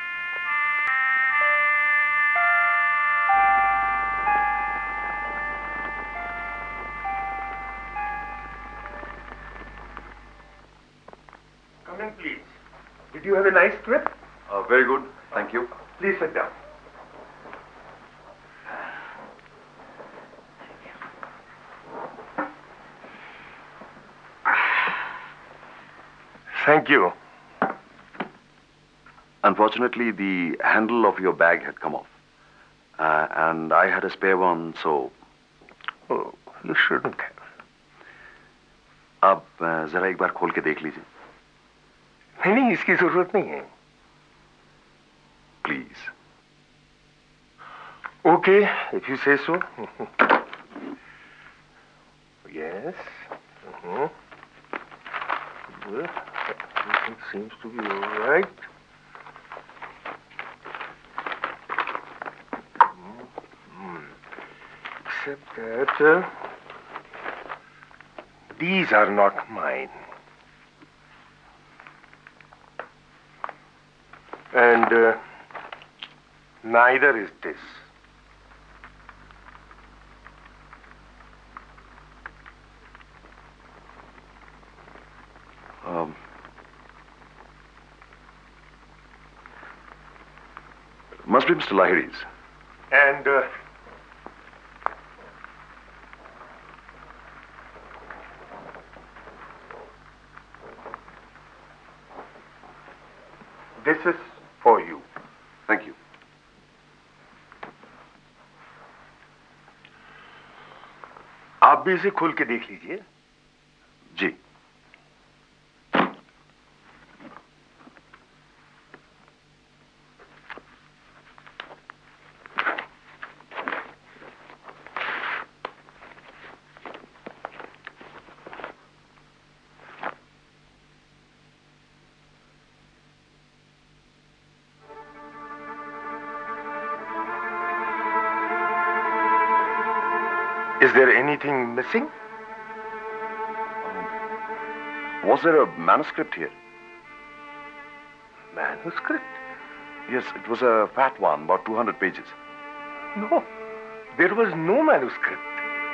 N: Come in, please. Did you have a nice trip?
M: Uh, very good. Thank you.
N: Please sit down. Thank you.
M: Unfortunately, the handle of your bag had come off. Uh, and I had a spare one, so...
N: Oh, you shouldn't have.
M: आप uh, जरा एक बार खोल के देख लीजिए.
N: नहीं नहीं इसकी जरूरत नहीं है.
M: Please.
N: Okay, if you say so. Yes. Uh-huh. Well, everything seems to be all right. Mm-hmm. Except that uh, these are not mine. And uh, neither is this.
M: Um, must be Mister Lahiri's.
N: And uh, this is for you.
M: Thank you.
N: आप भी इसे खोल के देख लीजिए.
M: जी.
N: Is there anything missing?
M: Um, was there a manuscript here?
N: Manuscript?
M: Yes, it was a fat one, about two hundred pages.
N: No, there was no manuscript.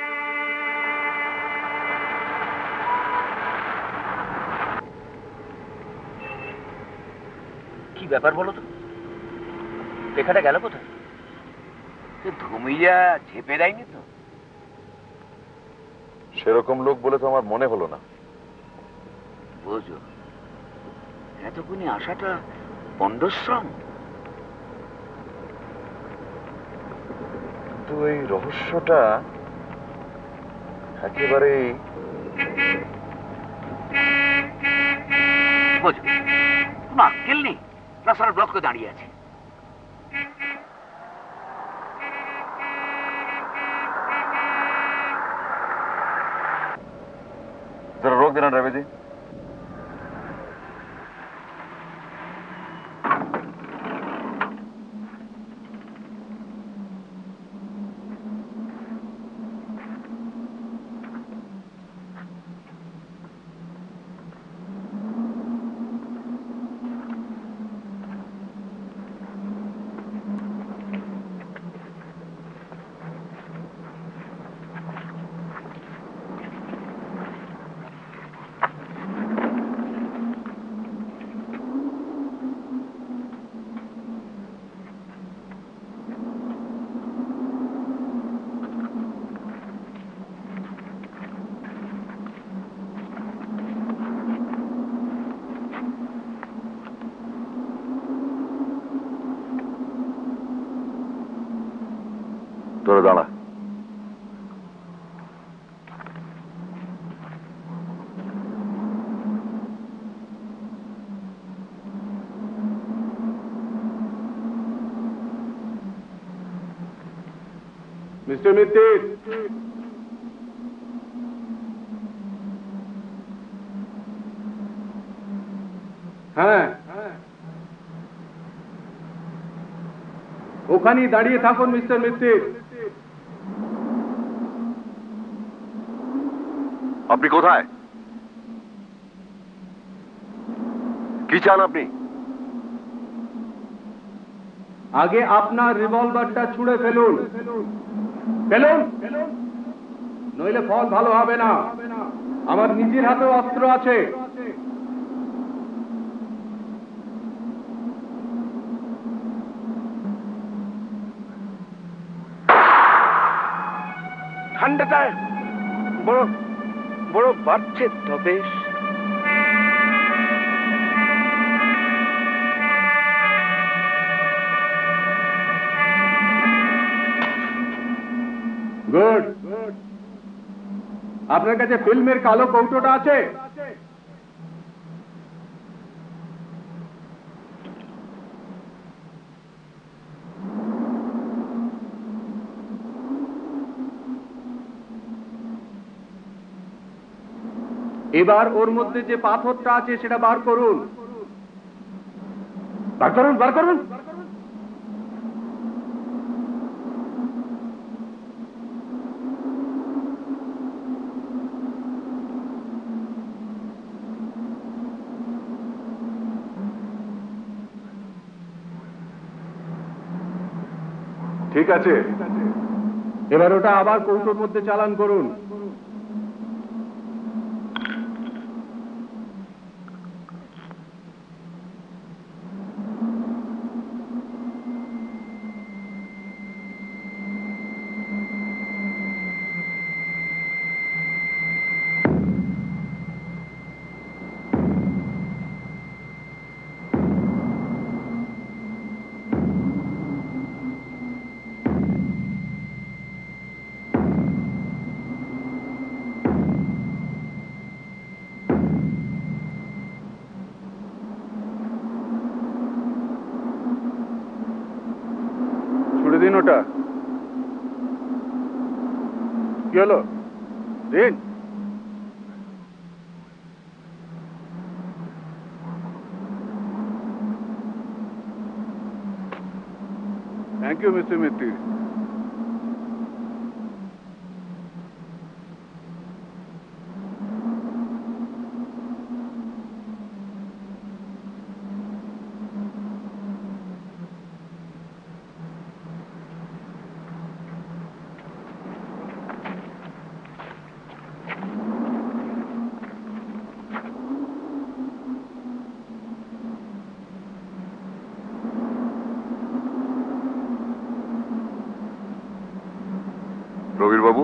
F: কি ব্যাপার বলো তো? লেখাটা গেল কোথায়? ধুমিয়া ঝেপে দেয়নি তো?
M: সেরকম লোক বলে তো আমার মনে হলো না.
F: বুঝো, এতক্ষণে আসাটা পণ্ডশ্রম.
M: কিন্তু এই রহস্যটা একেবারেই
F: বুঝো, কোনো আক্কেল নেই. রাস্তার ব্লক করে দাঁড়িয়ে আছে.
M: जरा रोक देना ड्राइवर जी. তোরা দাঁড়া.
N: Mister Nitin. হ্যাঁ
K: ওখানেই দাঁড়িয়ে থাকুন মিস্টার মিত্তির।
M: আপনি কোথায়? কি চান আপনি?
K: আগে আপনার রিভলভারটা ছুঁড়ে ফেলুন, ফেলুন, নইলে ফল ভালো হবে না। আমার নিজের হাতেও অস্ত্র আছে।
N: ঠান্ডাটা বড় বড় বাড়ছে তবে
K: গুড। আপনার কাছে ফিল্মের কালো কৌটোটা আছে? এবার ওর মধ্যে যে পাথরটা আছে সেটা বার করুন, বার করুন, বার করুন। ঠিক আছে, এবার ওটা আবার কৌটোর মধ্যে চালান করুন। দিন ওটা। কি হলো? দিন। Thank you mister Mitter.
M: Prabir babu,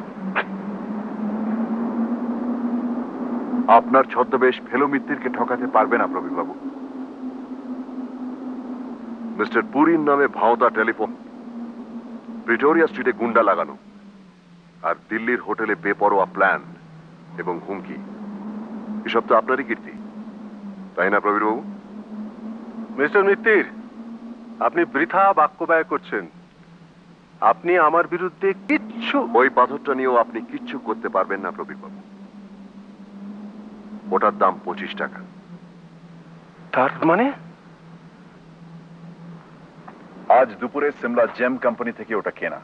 M: আপনার ছদ্মবেশ ফেলো মিত্তিরকে ঠকাতে পারবে না প্রবীর বাবু। মিস্টার পুরীর নামে ভাওতা টেলিফোন, প্রিটোরিয়া স্ট্রিটে গুন্ডা লাগানো, আর দিল্লির হোটেলে বেপরোয়া প্ল্যান এবং হুমকি, এসব তো আপনারই কীর্তি, তাই না প্রবীর বাবু?
K: মিস্টার মিত্তির, আপনি বৃথা বাক্য ব্যয় করছেন। আপনি আমার বিরুদ্ধে কিচ্ছু।
M: ওই পাথরটা নিয়েও আপনি কিচ্ছু করতে পারবেন না প্রবীর বাবু। ওটার দাম পঁচিশ টাকা।
K: তার মানে?
M: আজ দুপুরে সিমলা জেম কোম্পানি থেকে ওটা কেনা।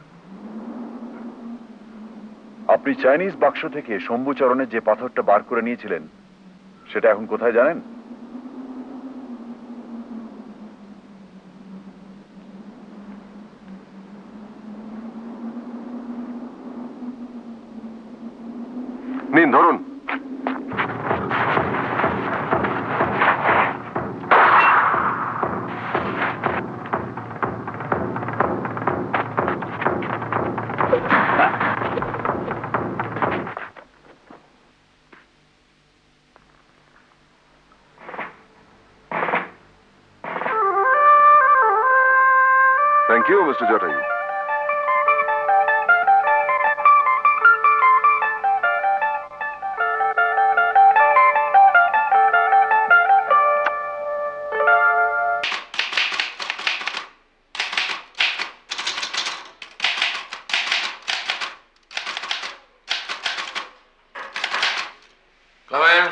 M: আপনি চাইনিজ বাক্স থেকে শম্ভুচরণের যে পাথরটা বার করে নিয়েছিলেন সেটা এখন কোথায় জানেন? নিন, ধরুন। Thank you, Mister Jatayu.
D: Come in.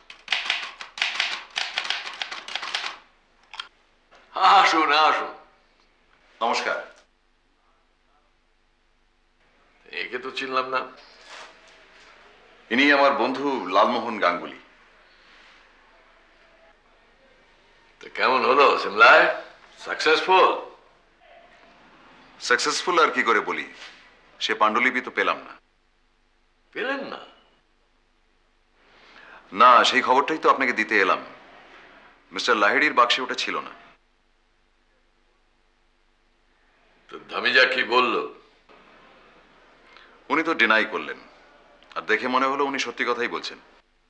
D: আসুন আসুন,
J: নমস্কার।
D: একে তো চিনলাম না।
J: ইনি আমার বন্ধু লালমোহন গাঙ্গুলি।
D: তো কেমন হলো সিমলায়? সাকসেসফুল?
J: সাকসেসফুল আর কি করে বলি, সে পাণ্ডুলিপি তো পেলাম না।
D: পেলেন না?
J: না, সেই খবরটাই তো আপনাকে দিতে এলাম। মিস্টার লাহিড়ির বাক্সে ওটা ছিল না।
D: তো ধামিজা কি বললো?
J: উনি তো ডিনাই করলেন, আর দেখে মনে হলো উনি সত্যি কথাই বলছেন।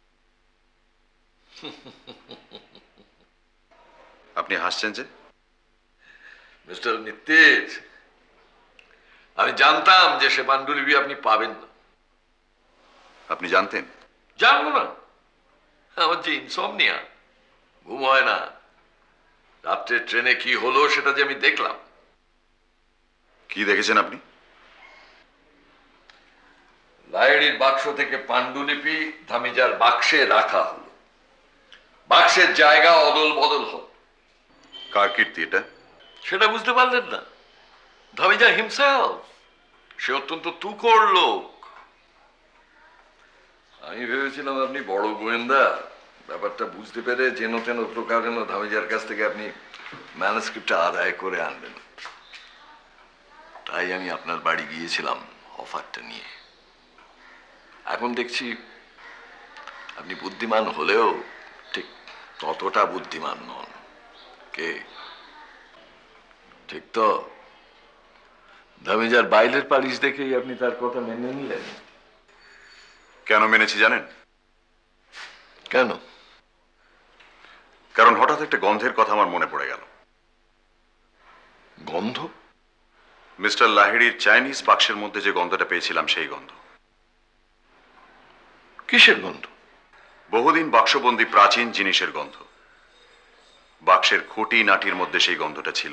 J: আপনি হাসছেন যে?
D: মিস্টার নিতেশ, আমি জানতাম যে সে পাণ্ডুলিপি আপনি পাবেন না।
J: আপনি জানতেন?
D: জানবো না? আমার যে ইনসমনিয়া, ঘুম হয় না। রাত্রে ট্রেনে কি হলো সেটা যে আমি দেখলাম।
J: কি দেখেছেন আপনি?
D: লাহিড়ির বাক্স থেকে পাণ্ডুলিপি ধামিজার বাক্সে রাখা হলো। বাক্সের জায়গা অদল বদল হল।
J: কার কীর্তি এটা?
D: সেটা বুঝতে পারলেন না? ধামিজা হিমসেলফ। সে অত্যন্ত তুখোড় লোক। আমি ভেবেছিলাম আপনি বড় গোয়েন্দা, ব্যাপারটা বুঝতে পেরে যেন তেন প্রকারেণ ধামিজার কাছ থেকে আপনি ম্যানুস্ক্রিপ্টটা আদায় করে আনবেন। তাই আমি আপনার বাড়ি গিয়েছিলাম অফারটা নিয়ে। এখন দেখছি আপনি বুদ্ধিমান হলেও ঠিক ততটা বুদ্ধিমান নন। কে ঠিক তো? ধামিজার বাইরের পালিশ দেখেই আপনি তার কথা মেনে নিলেন।
J: কেন মেনেছি জানেন?
D: কেন?
J: কারণ হঠাৎ একটা গন্ধের কথা আমার মনে পড়ে গেল।
D: গন্ধ?
J: মিস্টার লাহিড়ির চাইনিজ বাক্সের মধ্যে যে গন্ধটা পেয়েছিলাম সেই গন্ধ।
D: কিসের গন্ধ?
J: বহুদিন বাক্সবন্দি প্রাচীন জিনিসের গন্ধ। বাক্সের খুঁটি নাটির মধ্যে সেই গন্ধটা ছিল।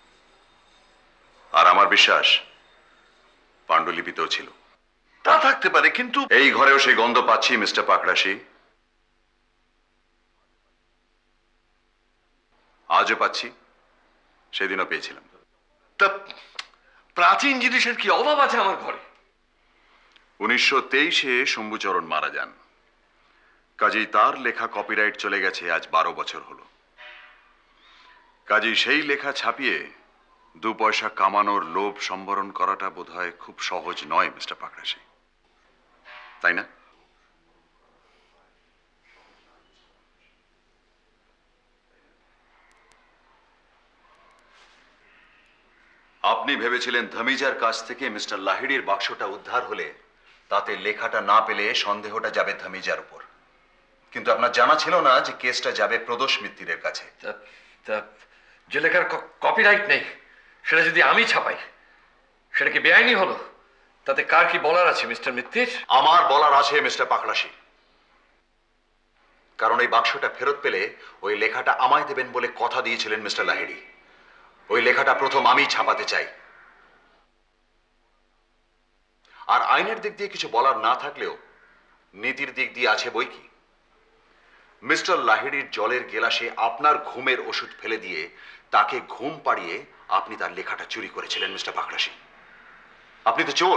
J: আর আমার বিশ্বাস পাণ্ডুলিপিতেও ছিল।
D: তা থাকতে পারে, কিন্তু
J: এই ঘরেও সেই গন্ধ পাচ্ছি মিস্টার পাকড়াশি। আজও পাচ্ছি, সেদিনও পেয়েছিলাম।
D: তা প্রাচীন জিনিসের কি অভাব আছে আমার ঘরে?
J: উনিশশো তেইশে শম্ভুচরণ মারা যান, কাজেই তার লেখা কপিরাইট চলে গেছে আজ বারো বছর হলো। কাজেই সেই লেখা ছাপিয়ে দু পয়সা কামানোর লোভ সম্বরণ করাটা বোধহয় খুব সহজ নয় মিস্টার পাকড়াশি, তাই না? আপনি ভেবেছিলেন ধামিজার কাছ থেকে মিস্টার লাহিড়ির বাক্সটা উদ্ধার হলে তাতে লেখাটা না পেলে সন্দেহটা যাবে ধামিজার উপর। কিন্তু আপনার জানা ছিল না যে কেসটা যাবে প্রদোষ মিত্তিরের কাছে।
D: যে লেখার কপিরাইট নেই সেটা যদি আমি ছাপাই, সেটা কি বেআইনি হলো? তাতে কার কি বলার আছে মিস্টার মিত্তির?
J: আমার বলার আছে মিস্টার পাকড়াশি, কারণ এই বাক্সটা ফেরত পেলে ওই লেখাটা আমায় দেবেন বলে কথা দিয়েছিলেন মিস্টার লাহিড়ি। ওই লেখাটা প্রথম আমি ছাপাতে চাই। আর আইনের দিক দিয়ে কিছু বলার না থাকলেও নীতির দিক দিয়ে আছে বই কি। মিস্টার লাহিড়ির জলের গেলাসে আপনার ঘুমের ওষুধ ফেলে দিয়ে তাকে ঘুম পাড়িয়ে আপনি তার লেখাটা চুরি করেছিলেন মিস্টার পাকড়াশি। আপনি তো চোর।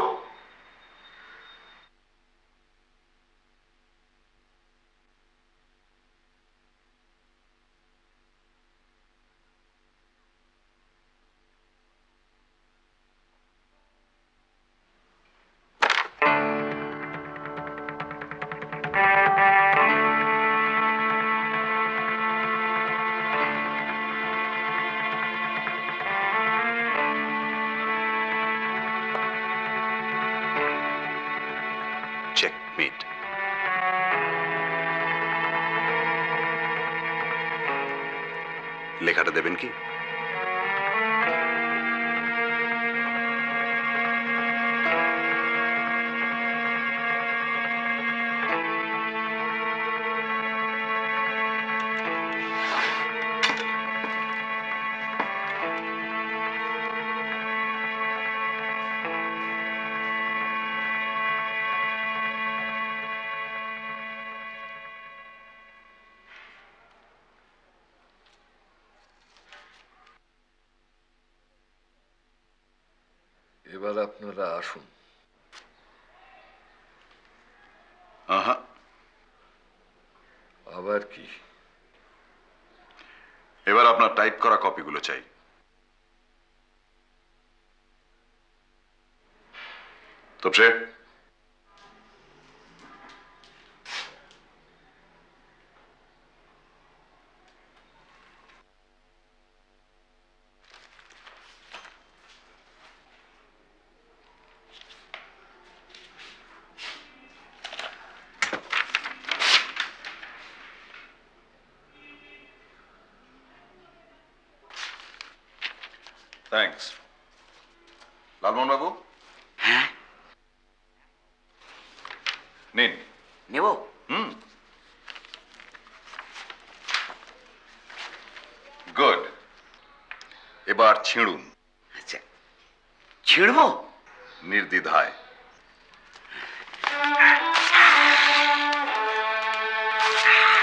J: চেকমেট। লেখাটা দেবেন কি?
D: এবার আপনারা আসুন।
H: আহা,
D: আবার কি?
J: এবার আপনার টাইপ করা কপিগুলো চাই। তোপসে, থ্যাঙ্কস। লালমোহন বাবু,
F: হ্যাঁ
J: নিন।
F: নেব?
J: Hmm, good. এবার ছিঁড়ুন।
F: আচ্ছা, ছিঁড়বো?
J: নির্দ্বিধায়।
F: আহ